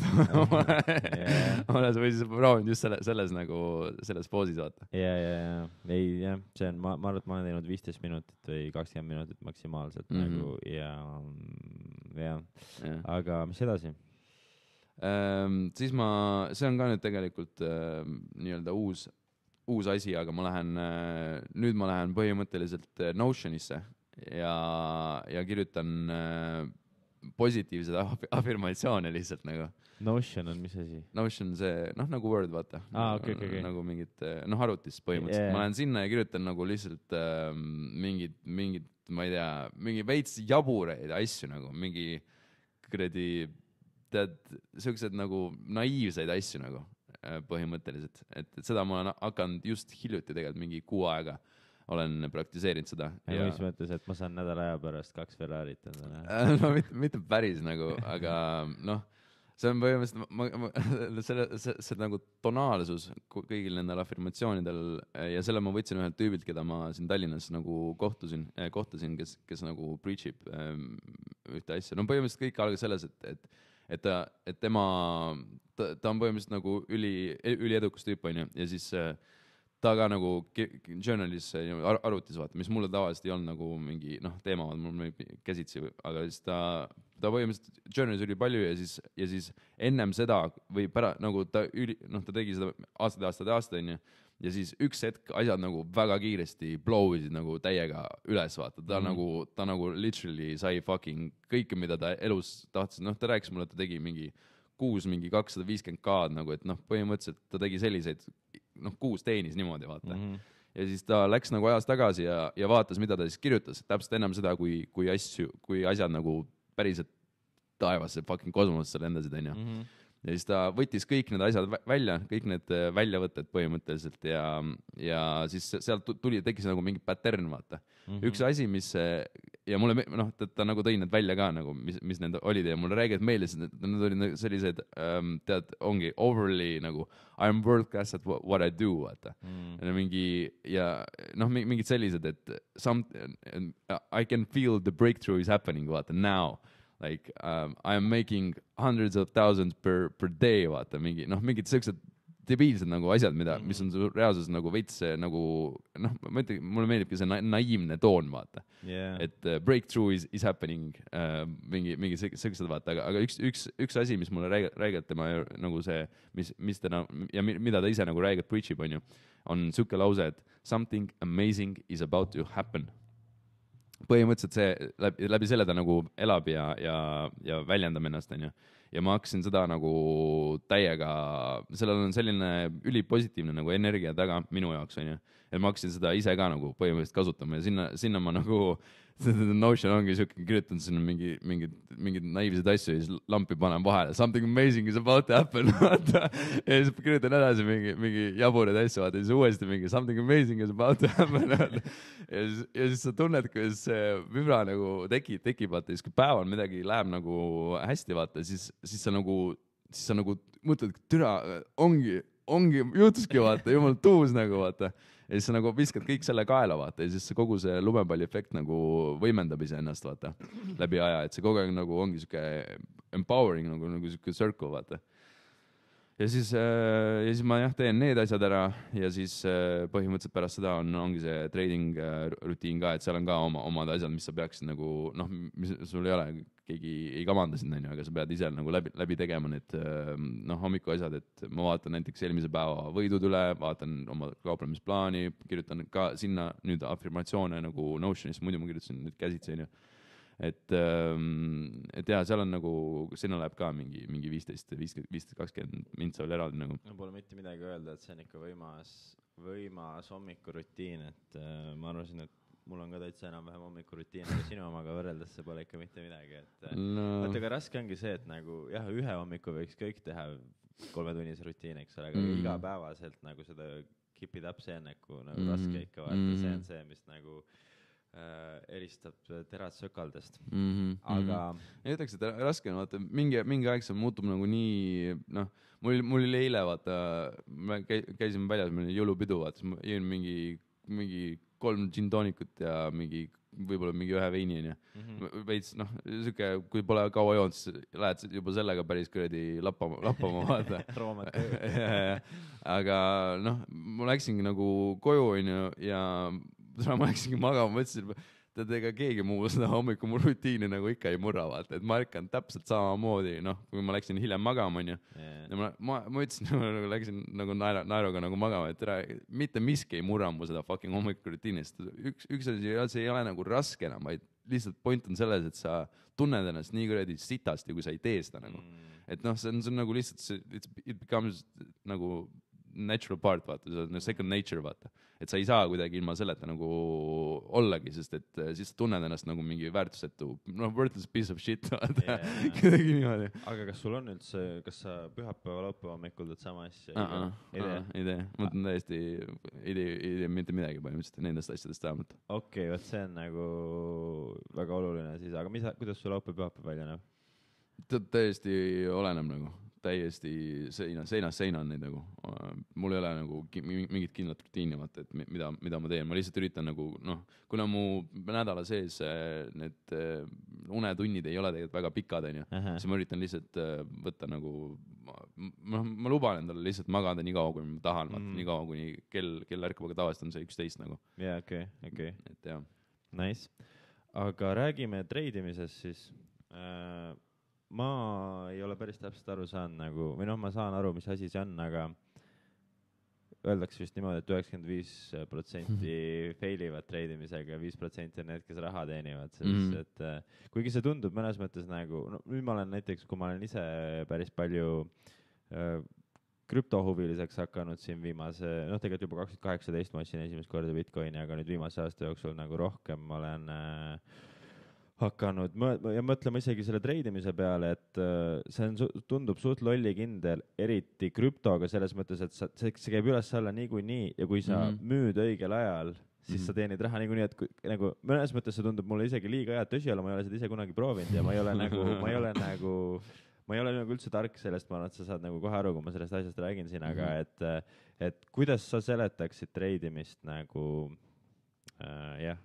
yeah. Olen või siis proovinud just selle, selles nagu, selles poosis, vaata. ja, ja, ja, ei, jah, see on, ma, ma arvan, et ma olen teinud viisteist minutit või kakskümmend minutit maksimaalselt mm -hmm. nagu ja, ja, ja, aga mis edasi? Ähm, siis ma, see on ka nüüd tegelikult äh, nii-öelda uus, uus asi, aga ma lähen äh,, nüüd ma lähen põhimõtteliselt äh, Notionisse ja, ja kirjutan äh, positiivseid afirmatsioone lihtsalt nagu. Notion on mis asi? Notion see, noh, nagu Word, vaata. Ah, okay, okay, okay. Nagu mingid, noh, arvutis põhimõtteliselt yeah.. Ma lähen sinna ja kirjutan nagu lihtsalt äh, mingid, mingid, ma ei tea, mingi veits jabureid asju nagu, mingi kuradi, tead, siuksed nagu naiivseid asju nagu põhimõtteliselt. Et, et seda ma olen hakanud just hiljuti tegelikult mingi kuu aega olen praktiseerinud seda. Ja, ja mis mõttes, et ma saan nädala aja pärast kaks Ferrarit endale? no mitte, mitte päris nagu, aga noh, see on põhimõtteliselt, ma, ma, selle, see, see nagu tonaalsus kõigil nendel afirmatsioonidel ja selle ma võtsin ühelt tüübilt, keda ma siin Tallinnas nagu kohtusin, kohtasin, kes, kes nagu preachib ähm, ühte asja. No põhimõtteliselt kõik algas selles, et, et, et, ta, et tema, ta, ta on põhimõtteliselt nagu üli, üli edukas tüüp, on ju, ja siis äh, ta ka nagu journalis ar arvutis vaata, mis mulle tavaliselt ei olnud nagu mingi noh, teema, mul käsitsi, aga siis ta, ta põhimõtteliselt journalis oli palju ja siis, ja siis ennem seda või pära, nagu ta üli, noh, ta tegi seda aastaid, aastaid, aastaid, onju. Ja siis üks hetk asjad nagu väga kiiresti blow isid nagu täiega üles, vaata. Ta mm. nagu, ta nagu literally sai fucking kõike, mida ta elus tahtis. Noh, ta rääkis mulle, et ta tegi mingi kuus, mingi kakssada viiskümmend kaad nagu, et noh, põhimõtteliselt ta tegi selliseid, noh, kuus teenis niimoodi, vaata. Mm -hmm. Ja siis ta läks nagu ajas tagasi ja, ja vaatas, mida ta siis kirjutas. Täpselt ennem seda, kui, kui asju, kui asjad nagu päriselt taevasse fucking kosmosesse lendasid, onju. Mm -hmm. Ja siis ta võttis kõik need asjad välja, kõik need väljavõtted põhimõtteliselt ja, ja siis sealt tuli, tekkis nagu mingi pattern, vaata. Mm -hmm. Üks asi, mis, ja mulle, noh, ta, ta nagu tõi need välja ka, nagu, mis, mis need olid ja mulle räägid meeles, need, need olid sellised, um, tead, ongi overly nagu I am world class at what I do, vaata. Mm. Ja mingi, ja noh, mingid sellised, et some, I can feel the breakthrough is happening, vaata, now. Like um, I am making hundreds of thousands per, per day, vaata, mingi, noh, mingid sellised debiilsed nagu asjad, mida, mis on reaalsus nagu veits nagu, noh, ma ütlen, mulle meeldibki see na naiivne toon, vaata. Yeah. Et uh, breakthrough is, is happening, uh, mingi, mingi sellised, vaata, aga, aga üks, üks, üks asi, mis mulle räägib, räägib tema nagu see, mis, mis ta, ja mida ta ise nagu räägib, preachib, on ju, on siuke lause, et something amazing is about to happen. Põhimõtteliselt see, läbi, läbi selle ta nagu elab ja, ja, ja väljendab ennast, on ju. Ja ma hakkasin seda nagu täiega, sellel on selline ülipositiivne nagu energia taga minu jaoks, on ju. Ja ma hakkasin seda ise ka nagu põhimõtteliselt kasutama ja sinna, sinna ma nagu, Notion ongi siuke, kirjutan sinna mingi, mingi, mingid naiivsed asju ja siis lampi panen vahele. Something amazing is about to happen, vaata. Ja siis kirjutan edasi mingi, mingi jaburid asju, vaata. Ja siis uuesti mingi something amazing is about to happen. Ja siis, ja siis sa tunned, kuidas see vibra nagu tekib, tekib, vaata. Ja siis kui päeval midagi läheb nagu hästi, vaata, siis, siis sa nagu, siis sa nagu mõtled, türa, ongi, ongi, juhtuski, vaata, jumal tuus nagu, vaata. Ja siis sa nagu viskad kõik selle kaela, vaata, ja siis kogu see lumepalli efekt nagu võimendab ise ennast, vaata, läbi aja, et see kogu aeg nagu ongi siuke empowering, nagu, nagu siuke circle, vaata. Ja siis, ja siis ma jah, teen need asjad ära ja siis põhimõtteliselt pärast seda on, ongi see trading rutiin ka, et seal on ka oma, omad asjad, mis sa peaksid nagu, noh, mis sul ei ole, keegi ei kamanda sind, aga sa pead ise nagu läbi, läbi tegema need noh, hommiku asjad, et ma vaatan näiteks eelmise päeva võidud üle, vaatan oma kauplemisplaani, kirjutan ka sinna nüüd afirmatsioone nagu Notionis, muidu ma kirjutasin nüüd käsitsi, et, et jah, seal on nagu, sinna läheb ka mingi, mingi viisteist, viisteist, kakskümmend mintsa veel eraldi nagu. No pole mitte midagi öelda, et see on ikka võimas, võimas hommikurutiin, et äh, ma arvasin, et mul on ka täitsa enam-vähem hommikurutiin, aga sinu omaga võrreldes see pole ikka mitte midagi, et no. Vaata, aga raske ongi see, et nagu jah, ühe hommiku võiks kõik teha kolmetunnise rutiin, eks ole, aga mm. iga päevaselt nagu seda keep it up, see on nagu, nagu mm. raske ikka vaata, mm. see on see, mis nagu Äh, eristab terad sökaldest, mm -hmm, aga mm -hmm. ei ütleks, et raske on, vaata, mingi, mingi aeg see muutub nagu nii, noh, mul, mul oli eile, vaata, me käisime väljas, meil oli jõulupidu, vaata, ma jõin mingi, mingi kolm džinntoonikut ja mingi, võib-olla mingi ühe veini, on ju. Veits, noh, siuke, kui pole kaua joonud, siis lähed juba sellega päris kuradi lappama, lappama, vaata. Aga, noh, ma läksingi nagu koju, on ju, ja ma läksingi magama, mõtlesin, et ega keegi muu seda hommiku mu rutiini nagu ikka ei murra, vaata, et ma ärkan täpselt samamoodi, noh, kui ma läksin hiljem magama, on ju. Yeah. Ja ma, ma, ma ütlesin, nagu läksin nagu naera, naeruga nagu magama, et tere, mitte miski ei murra mu seda fucking hommiku rutiinist. Üks, üks asi, see ei ole nagu raske enam, vaid lihtsalt point on selles, et sa tunned ennast nii kuradi sitasti, kui sa ei tee seda nagu. Mm. Et noh, see on, see on nagu lihtsalt, it becomes nagu natural part, vaata, see on second nature, vaata. Et sa ei saa kuidagi ilma selleta nagu ollagi, sest et siis sa tunned ennast nagu mingi väärtusetu, noh, worthless piece of shit, vaata. Yeah. Kuidagi niimoodi. Aga kas sul on üldse, kas sa pühapäeva, laupäeva hommikul teed sama asja? Uh -uh, ei tee? Uh, ei tee. Ma mõtlen täiesti, ei tee, ei tee mitte midagi põhimõtteliselt nendest asjadest vähemalt. Okei, võt see on nagu väga oluline siis, aga mis, kuidas sul laupäeva, pühapäeva välja näeb? Täiesti oleneb nagu. täiesti seina, seinast seina on neid nagu. Mul ei ole nagu mingit kindlat rutiini, vaata, et mida, mida ma teen. Ma lihtsalt üritan nagu, noh, kuna mu nädala sees need unetunnid ei ole tegelikult väga pikad, on ju, siis ma üritan lihtsalt võtta nagu, ma, ma luban endale lihtsalt magada nii kaua, kui ma tahan, vaata, mm. nii kaua, kuni kell, kell ärkab, aga tavaliselt on see üksteist nagu. Jaa, okei, okay, okei. Okay. Et jah. Nice. Aga räägime treidimisest siis. Äh, ma ei ole päris täpselt aru saanud nagu, või noh, ma saan aru, mis asi see on, aga öeldakse just niimoodi, et üheksakümmend viis protsenti failivad treidimisega ja viis protsenti on need, kes raha teenivad. Sest, mm. et, äh, kuigi see tundub mõnes mõttes nagu, no, nüüd ma olen näiteks, kui ma olen ise päris palju äh, krüptohuviliseks hakanud siin viimase, noh, tegelikult juba kaks tuhat kaheksateist ma ostsin esimest korda Bitcoini, aga nüüd viimase aasta jooksul nagu rohkem ma olen äh, hakanud mõ- ja mõtlema isegi selle treidimise peale, et äh, see on, tundub suht lollikindel, eriti krüptoga selles mõttes, et sa, see, see käib üles alla niikuinii ja kui sa mm-hmm. müüd õigel ajal, siis mm-hmm. sa teenid raha niikuinii, et kui, nagu mõnes mõttes see tundub mulle isegi liiga hea, et tõsi olla, ma ei ole seda ise kunagi proovinud ja ma ei ole nagu, ma ei ole nagu ma ei ole nagu üldse tark sellest, ma arvan, et sa saad nagu kohe aru, kui ma sellest asjast räägin siin, aga mm-hmm. et, et kuidas sa seletaksid treidimist nagu, äh, jah?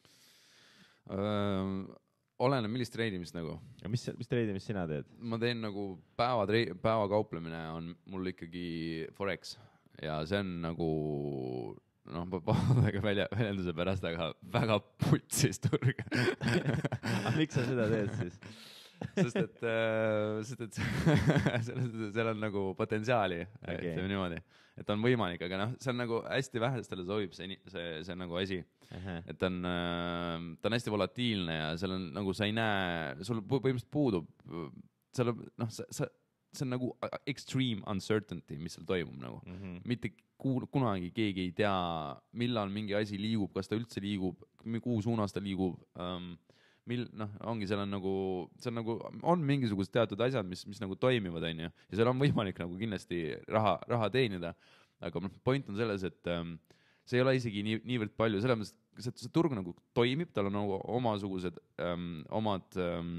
Uh, oleneb, millist treidimist nagu. Ja mis, mis treidimist sina teed? Ma teen nagu päeva, trei, päeva kauplemine on mul ikkagi Forex ja see on nagu, noh, väga välja, väljenduse pärast, aga väga putsis turg. A, miks sa seda teed siis? Sest et, sest et seal on nagu potentsiaali, okay. Et niimoodi, et on võimalik, aga noh, see on nagu hästi vähestele sobib see, see, see on nagu asi, uh-huh. Et ta on, ta on hästi volatiilne ja seal on nagu, sa ei näe, sul põhimõtteliselt puudub, seal on, noh, sa, sa, see on nagu extreme uncertainty, mis seal toimub nagu, uh-huh. Mitte kunagi keegi ei tea, millal mingi asi liigub, kas ta üldse liigub, kuhu suunas ta liigub, um, mil, noh, ongi, seal on nagu, see on nagu, on mingisugused teatud asjad, mis, mis nagu toimivad, on ju, ja seal on võimalik nagu kindlasti raha, raha teenida, aga point on selles, et um, see ei ole isegi nii, niivõrd palju, selles mõttes, see, see turg nagu toimib, tal on nagu omasugused um, omad um,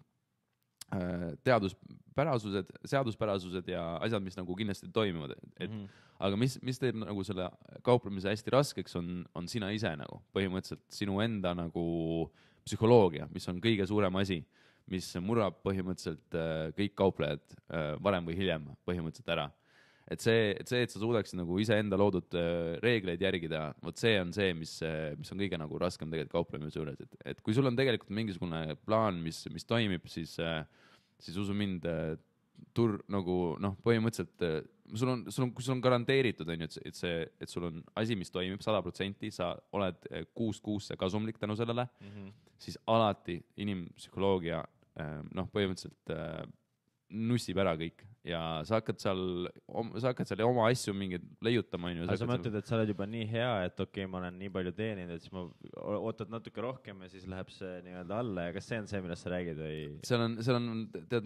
teaduspärasused, seaduspärasused ja asjad, mis nagu kindlasti toimivad, et mm-hmm. aga mis, mis teeb nagu selle kauplemise hästi raskeks, on, on sina ise nagu, põhimõtteliselt sinu enda nagu psühholoogia, mis on kõige suurem asi, mis murrab põhimõtteliselt äh, kõik kauplejad äh, varem või hiljem põhimõtteliselt ära. Et see, et see, et sa suudaksid nagu ise enda loodud äh, reegleid järgida, võt see on see, mis, äh, mis on kõige nagu raskem tegelikult kauplemise juures. Et, et kui sul on tegelikult mingisugune plaan, mis, mis toimib, siis, äh, siis usu mind, äh, tur nagu, noh, põhimõtteliselt äh, sul on, sul on, kui sul on garanteeritud, on ju, et, et see, et sul on asi, mis toimib sada protsenti, sa oled kuust kuusse kasumlik tänu sellele, mm-hmm. siis alati inimpsühholoogia, noh, põhimõtteliselt nussib ära kõik ja sa hakkad seal, sa hakkad seal oma asju mingid leiutama. Aga sa mõtled, et sa oled juba nii hea, et okei, okay, ma olen nii palju teeninud, et siis ma ootad natuke rohkem ja siis läheb see nii-öelda alla ja kas see on see, millest sa räägid või? Seal on, seal on,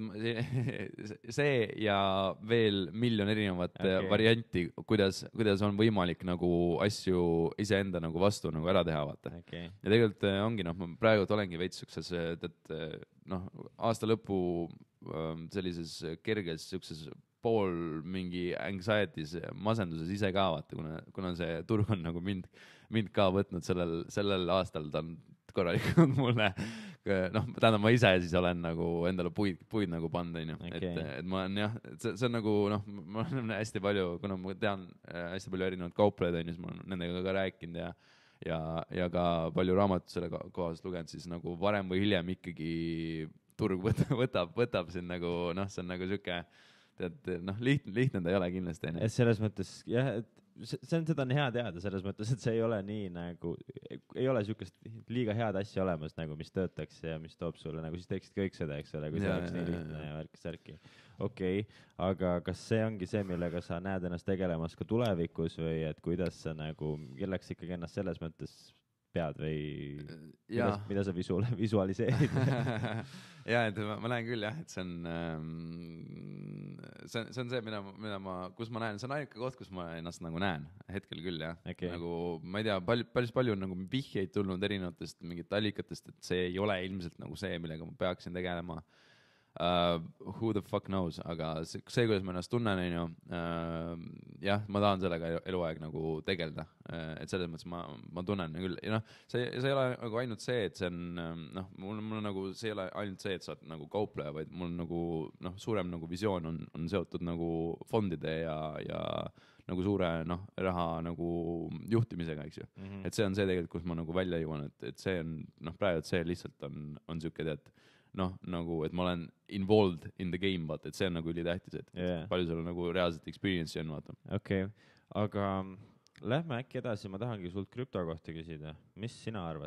tead, see ja veel miljon erinevat okay. varianti, kuidas, kuidas on võimalik nagu asju iseenda nagu vastu nagu ära teha, vaata. Okay. Ja tegelikult ongi, noh, ma praegu olengi veits sükses, et noh, aasta lõpu sellises kerges sükses pool mingi anxiety's, masenduses ise ka vaata, kuna, kuna see turg on nagu mind, mind ka võtnud sellel, sellel aastal, ta on korralikult mulle, noh, tähendab ma ise siis olen nagu endale puid, puid nagu pannud, on ju, okay. et, et ma olen jah, see, see on nagu, noh, ma olen hästi palju, kuna ma tean hästi palju erinevad kauplejaid, on ju, siis ma olen nendega ka rääkinud ja ja, ja ka palju raamatut selle kohast lugenud, siis nagu varem või hiljem ikkagi turg võtab, võtab, võtab siin nagu, noh, see on nagu siuke, tead, noh, lihtne, lihtne ta ei ole kindlasti. Et selles mõttes, jah, et see on, seda on hea teada selles mõttes, et see ei ole nii nagu, ei ole siukest liiga head asja olemas nagu, mis töötaks ja mis toob sulle, nagu siis teeksid kõik seda, eks ole, kui see oleks nii lihtne ja värkis särki. Okei, okay. Aga kas see ongi see, millega sa näed ennast tegelemas ka tulevikus või et kuidas sa nagu, kelleks ikkagi ennast selles mõttes pead või mida, mida sa visual, visualiseerid? ja, et ma, ma näen küll jah, et see on, ähm, see, see on see, mida, mida ma, kus ma näen, see on ainuke koht, kus ma ennast nagu näen, hetkel küll jah. Okay. Nagu, ma ei tea, palju, päris palju on nagu vihjeid tulnud erinevatest mingit allikatest, et see ei ole ilmselt nagu see, millega ma peaksin tegelema. uh, who the fuck knows, aga see, see kuidas ma ennast tunnen, on ju, uh, jah, ma tahan sellega eluaeg nagu tegeleda, uh, et selles mõttes ma, ma tunnen küll, ja noh, see, see ei ole nagu ainult see, et see on, noh, mul, mul nagu, see ei ole ainult see, et sa oled nagu kaupleja, vaid mul nagu, noh, suurem nagu visioon on, on seotud nagu fondide ja, ja nagu suure, noh, raha nagu juhtimisega, eks ju. Mm -hmm. Et see on see tegelikult, kus ma nagu välja jõuan, et, et see on, noh, praegu, et see lihtsalt on, on siuke, tead, noh, nagu, et ma olen involved in the game, vaata, et see on nagu ülitähtis, et yeah. palju sul nagu reaalselt experience'i on, vaata. Okei, okay. Aga lähme äkki edasi, ma tahangi sult krüpto kohta küsida. Mis sina arvad?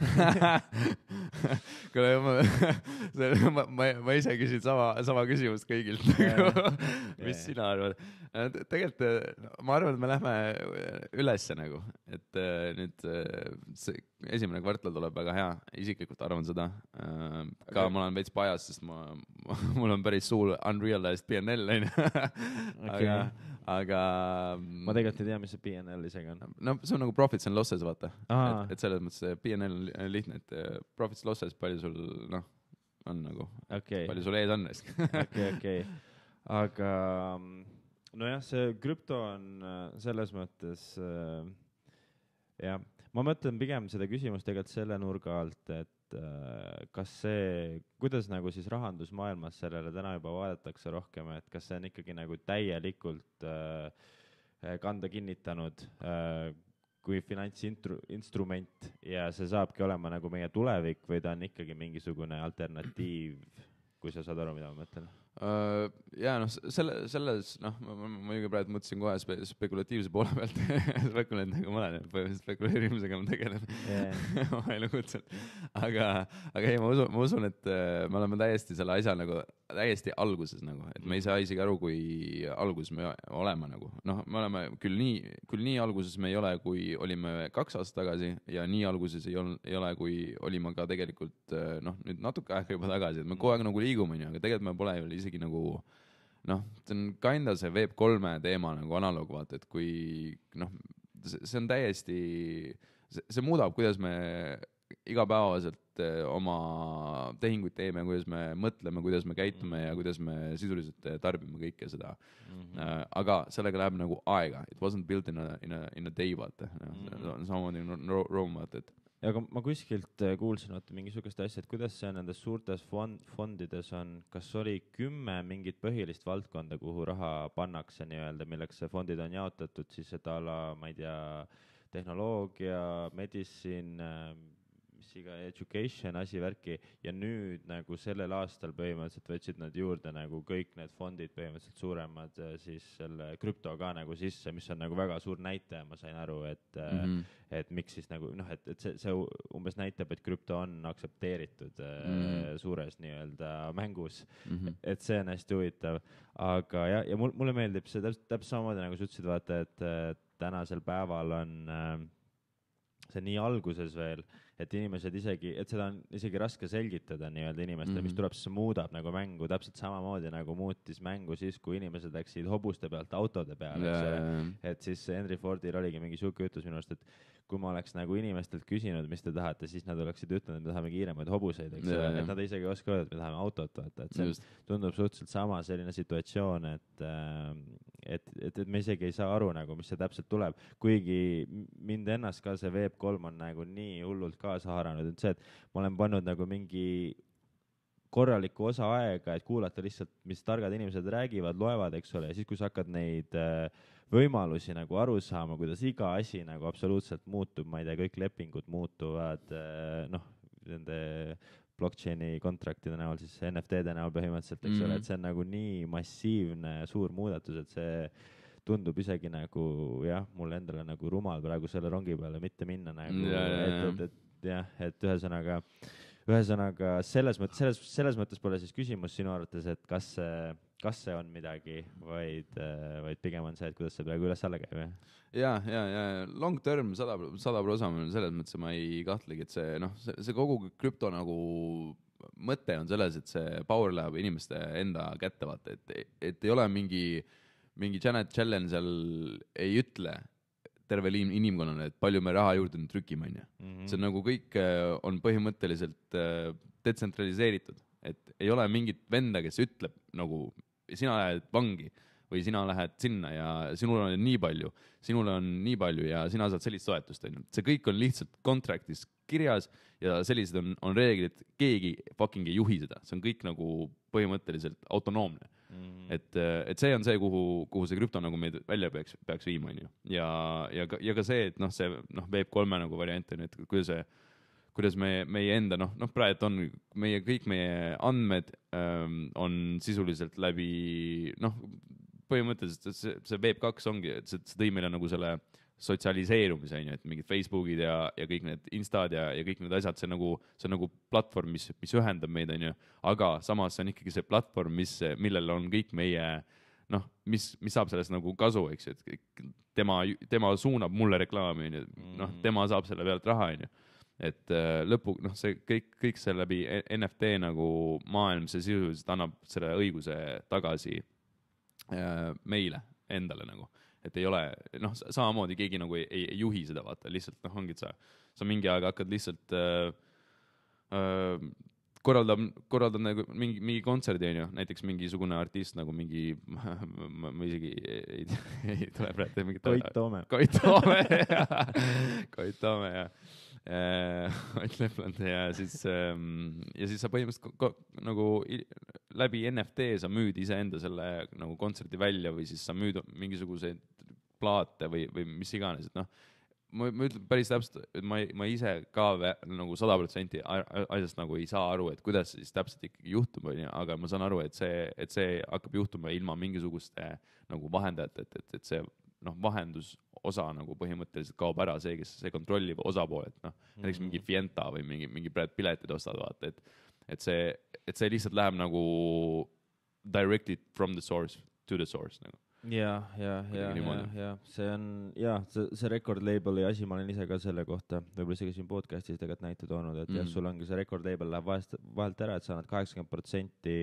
Kuule, ma, ma, ma, ma ise küsin sama, sama küsimust kõigilt. Mis sina arvad? Tegelikult ma arvan, et me lähme ülesse nagu, et nüüd see esimene kvartal tuleb väga hea, isiklikult arvan seda. Ka okay. Ma olen veits pajas, sest ma, mul on päris suur unrealized P N L, okay. aga, aga ma tegelikult ei tea, mis see P N L isegi on. No see on nagu profits and losses, vaata. Et, et selles mõttes P N L on lihtne, et profits losses palju sul, noh, on nagu, okay. palju sul ees on. okei, okei. Aga nojah, see krüpto on selles mõttes, jah, ma mõtlen pigem seda küsimust tegelikult selle nurga alt, et kas see, kuidas nagu siis rahandusmaailmas sellele täna juba vaadatakse rohkem, et kas see on ikkagi nagu täielikult kanda kinnitanud kui finantsinstrument ja see saabki olema nagu meie tulevik või ta on ikkagi mingisugune alternatiiv, kui sa saad aru, mida ma mõtlen? Uh, ja noh, selle, selles, noh, ma, ma, ma juba praegu mõtlesin kohe spe, spekulatiivse poole pealt spekuleerimisega ma olen, põhimõtteliselt spekuleerimisega ma tegelen yeah. ma elu kutset. Aga, aga ei, ma usun, ma usun, et me oleme täiesti selle asja nagu, täiesti alguses nagu, et me ei saa isegi aru, kui alguses me oleme nagu. Noh, me oleme küll nii, küll nii alguses me ei ole, kui olime kaks aastat tagasi ja nii alguses ei ole, ei ole kui olime ka tegelikult, noh, nüüd natuke aega juba tagasi, et me kogu aeg nagu liigume, aga tegelikult me pole ju isegi nagu, noh, see on kinda see Web kolme teema nagu analoog, vaata, et kui, noh, see on täiesti, see, see muudab, kuidas me igapäevaselt oma tehinguid teeme, kuidas me mõtleme, kuidas me käitume ja kuidas me sisuliselt tarbime kõike seda. Mm-hmm. Aga sellega läheb nagu aega. It wasn't built in a, in a, in a day, vaata. Mm-hmm. Samamoodi Rome, vaata, et ja aga ma kuskilt kuulsin vaata mingisugust asja, et kuidas see nendes suurtes fond, fondides on, kas oli kümme mingit põhilist valdkonda, kuhu raha pannakse nii-öelda, milleks see fondid on jaotatud, siis seda ala, ma ei tea, tehnoloogia, medicine, mis iga education, asi värki ja nüüd nagu sellel aastal põhimõtteliselt võtsid nad juurde nagu kõik need fondid põhimõtteliselt suuremad siis selle krüpto ka nagu sisse, mis on nagu väga suur näitaja, ma sain aru, et mm-hmm. et miks siis nagu, noh, et, et see, see umbes näitab, et krüpto on aktsepteeritud mm-hmm. suures nii-öelda mängus, mm-hmm. et see on hästi huvitav, aga ja, ja mul, mulle meeldib see täpselt, täpselt samamoodi nagu sa ütlesid, vaata, et tänasel päeval on see nii alguses veel, et inimesed isegi, et seda on isegi raske selgitada nii-öelda inimestele, mm-hmm. mis tuleb, siis muudab nagu mängu täpselt samamoodi nagu muutis mängu siis, kui inimesed läksid hobuste pealt autode peale, yeah. et siis Henry Fordil oligi mingi siuke ütlus minu arust, et kui ma oleks nagu inimestelt küsinud, mis te tahate, siis nad oleksid ütlenud, et me tahame kiiremaid hobuseid, eks yeah, et nad isegi ei oska öelda, et me tahame autot, vaata, et see Just. tundub suhteliselt sama selline situatsioon, et, et, et, et me isegi ei saa aru nagu, mis see täpselt tuleb, kuigi mind ennast ka see Web kolm on nagu nii hullult kaasa haaranud, et see, et ma olen pannud nagu mingi korraliku osa aega, et kuulata lihtsalt, mis targad inimesed räägivad, loevad, eks ole, ja siis, kui sa hakkad neid võimalusi nagu aru saama, kuidas iga asi nagu absoluutselt muutub, ma ei tea, kõik lepingud muutuvad, noh, nende blockchaini kontraktide näol, siis N F T-de näol põhimõtteliselt, eks mm-hmm. ole, et see on nagu nii massiivne suur muudatus, et see tundub isegi nagu, jah, mulle endale nagu rumal praegu selle rongi peale mitte minna nagu, ja, et, et, et, et jah, et ühesõnaga Ühesõnaga, selles mõttes, selles, selles mõttes pole siis küsimus sinu arvates, et kas see, kas see on midagi, vaid, vaid pigem on see, et kuidas see praegu üles alla käib. Ja, ja, ja long term sada, sada prosamine selles mõttes ma ei kahtlegi, et see, noh, see, see kogu krüpto nagu mõte on selles, et see power läheb inimeste enda kätte, vaata, et, et ei ole mingi, mingi Janet Yellen seal ei ütle terve inimkonnale, et palju me raha juurde trükime, on ju. Mm-hmm. See on nagu kõik on põhimõtteliselt detsentraliseeritud. et ei ole mingit venda, kes ütleb nagu, sina lähed vangi või sina lähed sinna ja sinul on nii palju, sinul on nii palju ja sina saad sellist soetust. See kõik on lihtsalt kontraktis kirjas ja sellised on, on reeglid, keegi fucking ei juhi seda, see on kõik nagu põhimõtteliselt autonoomne. Mm. Et, et see on see, kuhu, kuhu see krüpto nagu meid välja peaks, peaks viima, on ju. Ja, ja, ka, ja ka see, et noh, see noh, Web kolme nagu variant on, et kuidas see, kuidas me, meie enda, noh, noh, praegu on meie, kõik meie andmed ähm, on sisuliselt läbi, noh, põhimõtteliselt see, see Web kaks ongi, et see, see tõi meile nagu selle sotsialiseerumise, on ju, et mingid Facebookid ja, ja kõik need Instad ja, ja kõik need asjad, see, nagu, see on nagu platvorm, mis, mis ühendab meid, on ju, aga samas see on ikkagi see platvorm, mis, millel on kõik meie, noh, mis, mis saab sellest nagu kasu, eks ju, et tema, tema suunab mulle reklaami, on ju, noh, tema saab selle pealt raha, on ju, et lõpu, noh, see kõik, kõik see läbi N F T nagu maailm, see sisuliselt annab selle õiguse tagasi äh, meile, endale nagu. Et ei ole, noh, samamoodi keegi nagu ei, ei, ei juhi seda, vaata, lihtsalt, noh, ongi, et sa, sa mingi aeg hakkad lihtsalt äh, äh, korraldab, korraldab nagu mingi, mingi kontserdi, on ju, näiteks mingisugune artist nagu mingi, ma, ma isegi ei, ei tule praegu mingit... Koit Toome. Koit Toome, Koit Toome, jah. Ott Lepland ja siis, ja siis sa põhimõtteliselt ko, nagu läbi N F T sa müüd iseenda selle nagu kontserti välja või siis sa müüd mingisuguseid plaate või, või mis iganes, et noh, ma, ma ütlen päris täpselt, et ma, ma ise ka vä, nagu sada protsenti asjast nagu ei saa aru, et kuidas siis täpselt ikkagi juhtub, aga ma saan aru, et see, et see hakkab juhtuma ilma mingisuguste nagu vahendajat, et, et, et see noh, vahendus osa nagu põhimõtteliselt kaob ära see, kes see kontrollib osapool, et noh, mm-hmm. näiteks mingi Fienta või mingi, mingi piletid ostad, vaata, et, et see, et see lihtsalt läheb nagu directly from the source to the source nagu. Ja, ja, ja, ja, ja, see on, ja, see, see record label'i asi, ma olen ise ka selle kohta, võib-olla isegi siin podcastis tegelikult näite toonud, et mm-hmm. jah, sul ongi see record label läheb vahest, vahelt ära, et sa annad kaheksakümmend protsenti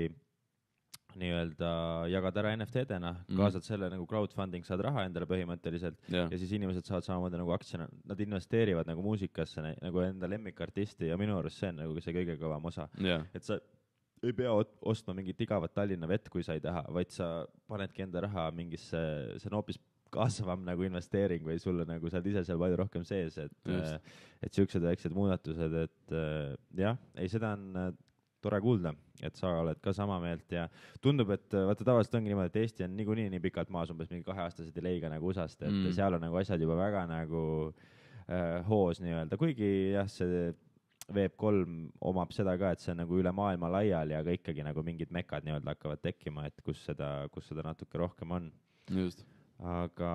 nii-öelda jagad ära N F T-dena, kaasad mm. selle nagu crowdfunding, saad raha endale põhimõtteliselt yeah. ja siis inimesed saavad samamoodi nagu aktsiana, nad investeerivad nagu muusikasse nagu enda lemmikartisti ja minu arust see on nagu see kõige kõvam osa yeah.. et sa ei pea ostma mingit igavat Tallinna vett, kui sa ei taha, vaid sa panedki enda raha mingisse, see on hoopis kasvavam nagu investeering või sulle nagu sa oled ise seal palju rohkem sees, et äh, et siuksed väiksed muudatused, et äh, jah, ei, seda on äh, tore kuulda, et sa oled ka sama meelt ja tundub, et vaata tavaliselt ongi niimoodi, et Eesti on niikuinii nii pikalt maas umbes mingi kaheaastased delay'ga nagu U S A-st, et mm. seal on nagu asjad juba väga nagu äh, hoos nii-öelda, kuigi jah, see Web kolm omab seda ka, et see on nagu üle maailma laial ja ka ikkagi nagu mingid mekad nii-öelda hakkavad tekkima, et kus seda, kus seda natuke rohkem on. Just. Aga,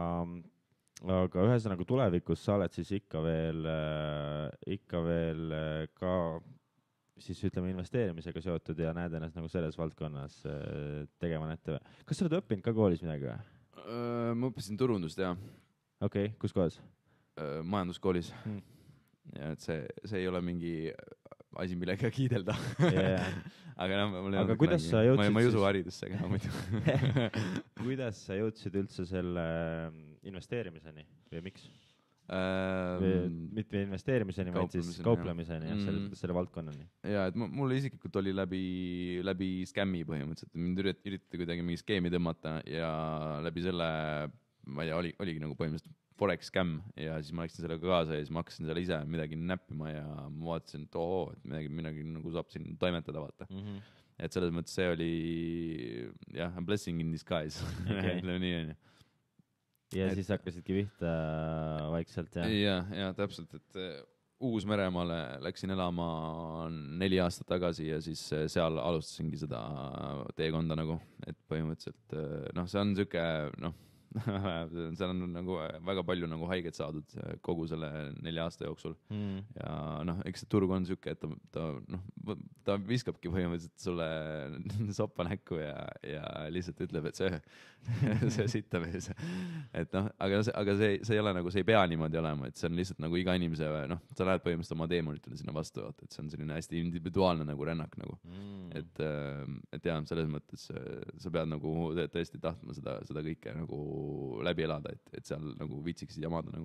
aga ühesõnaga tulevikus sa oled siis ikka veel, äh, ikka veel äh, ka siis ütleme investeerimisega seotud ja näed ennast nagu selles valdkonnas äh, tegema näete või? Kas sa oled õppinud ka koolis midagi või? Ma õppisin turundust, jah. Okei, okay, kus kohas? Majanduskoolis. Hmm. Ja et see, see ei ole mingi asi, millega kiidelda. Yeah. aga no, mul aga kuidas sa jõudsid ma, ma ei usu haridusse ka muidu. Kuidas sa jõudsid üldse selle investeerimiseni või miks? Ähm, mitte investeerimiseni, vaid siis kauplemiseni ja, ja selle, selle valdkonnani. Ja, et mul isiklikult oli läbi, läbi skämmi põhimõtteliselt. Mind üritati kuidagi mingi skeemi tõmmata ja läbi selle, ma ei tea, oli, oligi nagu põhimõtteliselt Forex scam ja siis ma läksin sellega kaasa ja siis ma hakkasin selle ise midagi näppima ja ma vaatasin, et ohoo, et midagi, midagi nagu saab siin toimetada, vaata. Mm-hmm. Et selles mõttes see oli, jah, a blessing in disguise. Okay. nii on ju. Ja et, siis hakkasidki vihta vaikselt, jah? Ja, ja täpselt, et Uus-Meremaale läksin elama neli aastat tagasi ja siis seal alustasingi seda teekonda nagu, et põhimõtteliselt, noh, see on siuke, noh, seal on nagu väga palju nagu haiget saadud kogu selle nelja aasta jooksul mm. ja noh, eks see turg on siuke, et ta, ta, noh, ta viskabki põhimõtteliselt sulle soppa näkku ja, ja lihtsalt ütleb, et see, see sitta või see, et noh, aga, see, aga see, see ei ole nagu, see ei pea niimoodi olema, et see on lihtsalt nagu iga inimese, noh, sa lähed põhimõtteliselt oma teemonitele sinna vastu, et see on selline hästi individuaalne nagu rännak nagu mm. et, et jah, selles mõttes sa pead nagu tõesti tahtma seda, seda kõike nagu läbi elada, et, et seal nagu viitsiksid jamada nagu.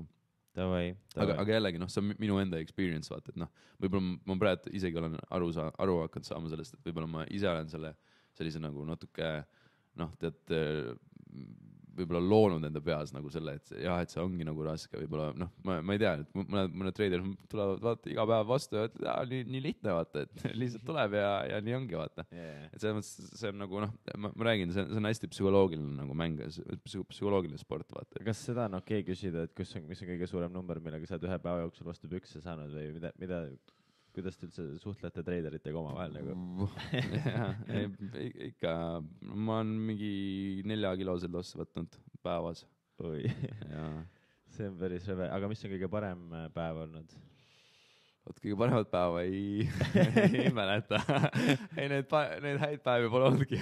Davai, aga, davai. aga jällegi noh, see on minu enda experience, vaata, et noh, võib-olla ma praegu isegi olen aru saa-, aru hakanud saama sellest, et võib-olla ma ise olen selle sellise nagu natuke noh, tead, võib-olla loonud enda peas nagu selle, et jah, et see ongi nagu raske, võib-olla noh, ma, ma ei tea, et mõned, mõned treiderid tulevad vaata iga päev vastu ja ütlevad, et nii, nii lihtne vaata, et lihtsalt tuleb ja, ja nii ongi vaata yeah.. et selles mõttes see on nagu noh, ma, ma räägin, see, see on hästi psühholoogiline nagu mäng, psühholoogiline sport vaata. Kas seda on okei okay küsida, et kus on, mis on kõige suurem number, millega sa oled ühe päeva jooksul vastu pükse saanud või mida, mida kuidas te üldse suhtlete treideritega omavahel nagu? ikka, ma olen mingi nelja kilosel losse võtnud päevas. Oi, see on päris rõve. Aga mis on kõige parem päev olnud? Oot, kõige paremat päeva ei, ei mäleta. ei, need, need häid päevi pole olnudki.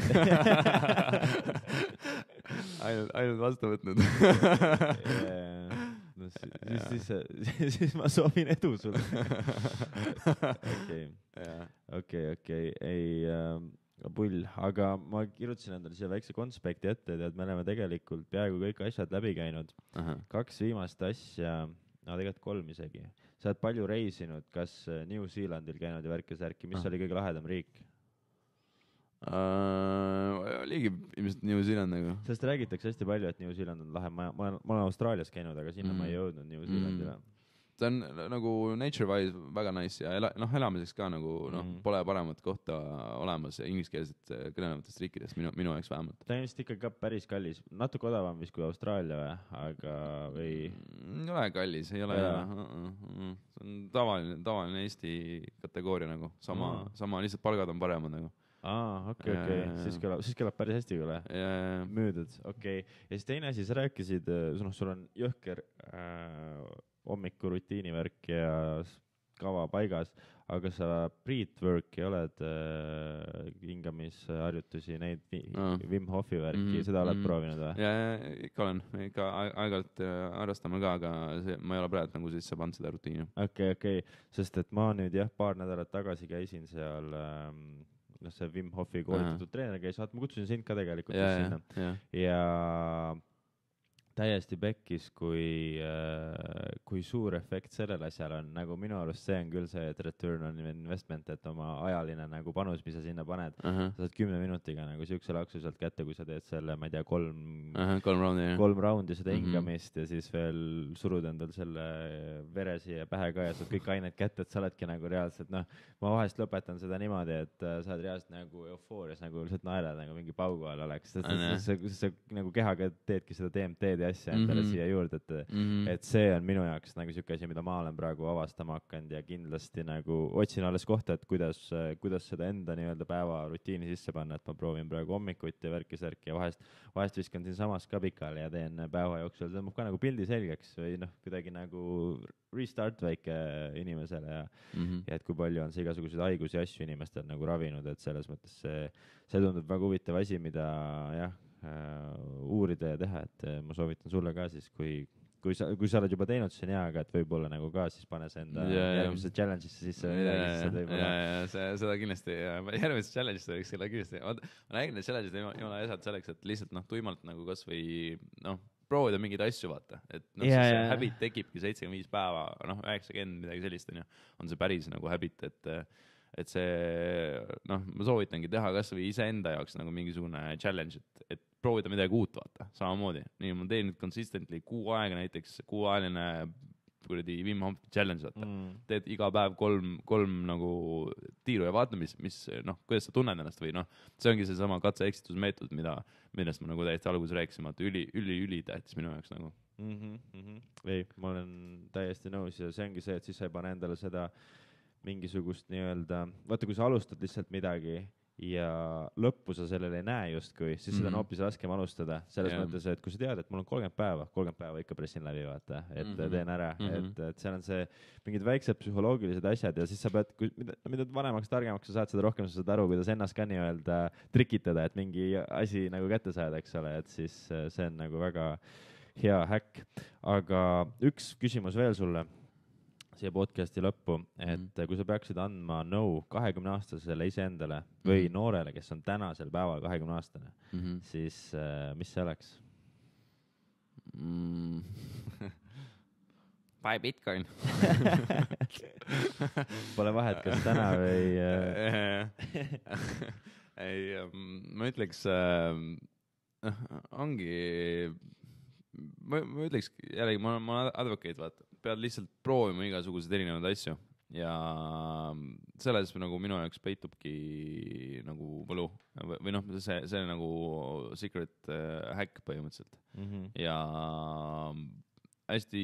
ainult, ainult vastu võtnud. No, siis, siis, siis, siis ma soovin edu sulle. okei, okei, okei, ei äh, pull, aga ma kirjutasin endale siia väikse konspekti ette, et me oleme tegelikult peaaegu kõik asjad läbi käinud. Aha. Kaks viimast asja, no tegelikult kolm isegi. Sa oled palju reisinud, kas New Zealandil käinud ja värk ja särki, mis Aha. oli kõige lahedam riik? Uh, oligi ilmselt New Zealand nagu. Sest räägitakse hästi palju, et New Zealand on lahe. Ma, ma, ma olen Austraalias käinud, aga sinna mm. ma ei jõudnud New Zealandile. Mm. See on nagu nature-wise väga nice ja ela, noh, elamiseks ka nagu noh, mm. pole paremat kohta olemas ingliskeelset kõnelevatest riikidest, minu, minu jaoks vähemalt. Ta on vist ikka ka päris kallis. Natuke odavam vist kui Austraalia või, aga või... Ei ole kallis, ei ole. Uh, uh, uh. See on tavaline, tavaline Eesti kategooria nagu. Sama, uh. sama, lihtsalt palgad on paremad nagu. Aa, okei, okay, okei. Okay. Siis kõlab, siis kõlab päris hästi üle. Müüdud, okei. Okay. Ja siis teine asi, sa rääkisid, noh, sul on jõhker äh, hommiku rutiinivärk ja kava paigas, aga sa breathwork'i oled äh, hingamisharjutusi, neid no. Wim Hofi värki, mm -hmm. seda oled mm -hmm. proovinud või? Ja, ikka olen, ikka aeg-ajalt harrastame ka, aga see, ma ei ole praegu nagu sisse pannud seda rutiini. Okei, okay, okei, okay. Sest et ma nüüd jah, paar nädalat tagasi käisin seal ähm, noh, see Wim Hofi koolitatud treener käis, vaat ma kutsusin sind ka tegelikult ja, sinna. Ja, ja. ja täiesti pekkis, kui, äh, kui suur efekt sellel asjal on. Nagu minu arust see on küll see, et return on investment, et oma ajaline nagu panus, mis sa sinna paned. Uh -huh. Sa saad kümne minutiga nagu siukse laksu sealt kätte, kui sa teed selle, ma ei tea, kolm, uh -huh, kolm raundi, kolm raundi seda hingamist uh -huh. ja siis veel surud endal selle vere siia pähe ka ja saad kõik ained kätte, et sa oledki nagu reaalselt, noh, ma vahest lõpetan seda niimoodi, et uh, sa oled reaalselt nagu eufoorias, nagu lihtsalt naerad, nagu mingi paugu all oleks. Sest, uh -huh. sa, sa, sa nagu kehaga teedki seda D M T-d asja endale mm -hmm. siia juurde, et mm, -hmm. et see on minu jaoks nagu siuke asi, mida ma olen praegu avastama hakanud ja kindlasti nagu otsin alles kohta, et kuidas, kuidas seda enda nii-öelda päeva rutiini sisse panna, et ma proovin praegu hommikuti ja värki-särki ja vahest, vahest viskan siin samas ka pikali ja teen päeva jooksul, tõmbab ka nagu pildi selgeks või noh, kuidagi nagu restart väike inimesele ja, mm -hmm. ja et kui palju on see igasuguseid haigusi ja asju inimestel nagu ravinud, et selles mõttes see, see tundub väga huvitav asi, mida jah, Uh, uurida ja teha, et uh, ma soovitan sulle ka siis, kui, kui sa, kui sa oled juba teinud, siis on hea, aga et võib-olla nagu ka siis pane see enda yeah, järgmisse challenge'isse sisse või midagi, siis saad võib-olla. Ja, ja seda kindlasti, järgmisse challenge'isse võiks selle kindlasti, ma nägin need challenge'id jumala asjad selleks, et lihtsalt noh, tuimalt nagu kas või noh, proovida mingeid asju, vaata, et noh, yeah, see yeah. habit tekibki seitsekümmend viis päeva, noh, üheksakümmend midagi sellist on ju, on see päris nagu habit, et et see, noh, ma soovitangi teha kas või iseenda jaoks nagu mingisugune challenge, et, et proovida midagi uut, vaata, samamoodi. Nii, ma teen nüüd consistently kuu aega näiteks, kuuajaline kuradi Wim Hof challenge, vaata. Mm. Teed iga päev kolm, kolm nagu tiiru ja vaata, mis, mis, noh, kuidas sa tunned ennast või noh, see ongi see sama katse-eksitusmeetod, mida, millest ma nagu täiesti alguses rääkisin, vaata, üli, üli, üli tähtis minu jaoks nagu. Mm-hmm, mm-hmm. Ei, ma olen täiesti nõus ja see ongi see, et siis sa ei pane endale seda mingisugust nii-öelda, vaata, kui sa alustad lihtsalt midagi ja lõppu sa sellele ei näe justkui, siis mm-hmm. seda on hoopis raskem alustada. Selles yeah. mõttes, et kui sa tead, et mul on kolmkümmend päeva, kolmkümmend päeva ikka pressin läbi, vaata, et mm-hmm. teen ära, mm-hmm. et, et seal on see mingid väiksed psühholoogilised asjad ja siis sa pead, kui, mida, mida vanemaks, targemaks sa saad, seda rohkem sa saad aru, kuidas ennast ka nii-öelda trikitada, et mingi asi nagu kätte saada, eks ole, et siis see on nagu väga hea häkk. Aga üks küsimus veel sulle siia podcasti lõppu, et mm. kui sa peaksid andma nõu kahekümne aastasele iseendale või mm. noorele, kes on tänasel päeval kahekümne aastane, mm -hmm. siis äh, mis see oleks? Mm. Buy Bitcoin. Pole vahet, kas täna või... ei, ma ütleks, äh, ongi, ma, ma ütleks jällegi, ma, ma olen advocate, vaata, pead lihtsalt proovima igasuguseid erinevaid asju ja selles nagu minu jaoks peitubki nagu võlu või noh, see, see nagu secret äh, hack põhimõtteliselt mm-hmm. ja hästi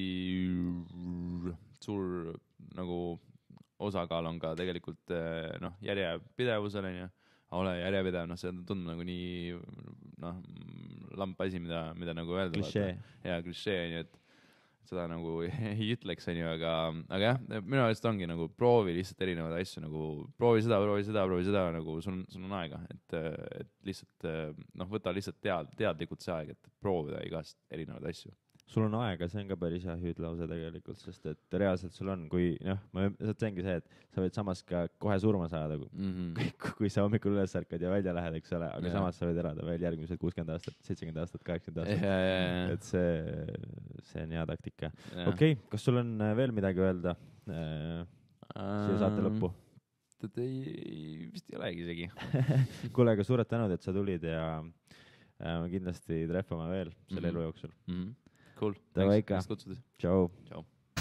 suur nagu osakaal on ka tegelikult noh, järjepidevusel, on ju, ole järjepidev, noh, see tundub nagu nii noh, lamp asi, mida, mida nagu öelda. Klišee. Ja klišee, on ju, et seda nagu ei ütleks, on ju, aga, aga jah, minu arust ongi nagu proovi lihtsalt erinevaid asju, nagu proovi seda, proovi seda, proovi seda, nagu sul, sul on aega, et, et lihtsalt noh, võta lihtsalt tead, teadlikult see aeg, et proovida igast erinevaid asju. Sul on aega, see on ka päris hea hüüdlause tegelikult, sest et reaalselt sul on, kui noh, ma mõtlengi see, et sa võid samas ka kohe surma saada, kui, mm-hmm. kui, kui sa hommikul üles ärkad ja välja lähed, eks ole, aga ja. Samas sa võid elada veel järgmised kuuskümmend aastat, seitsekümmend aastat, kaheksakümmend aastat. Ja, ja, ja. Et see, see on hea taktika. Okei, okay, kas sul on veel midagi öelda äh, siia saate lõppu? Ei, vist ei olegi isegi. Kuule, aga suured tänud, et sa tulid ja äh, kindlasti treffame veel selle mm-hmm. elu jooksul. Mm-hmm. Cool. Thanks, Ciao. Ciao.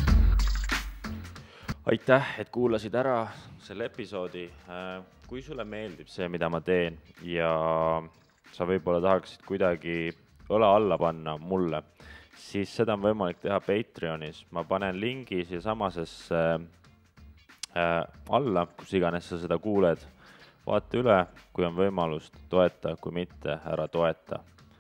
Aitäh, et kuulasid ära selle episoodi. Kui sulle meeldib see, mida ma teen ja sa võib-olla tahaksid kuidagi õla alla panna mulle, siis seda on võimalik teha Patreonis. Ma panen lingi siia samasesse äh, alla, kus iganes sa seda kuuled. Vaata üle, kui on võimalust, toeta, kui mitte, ära toeta.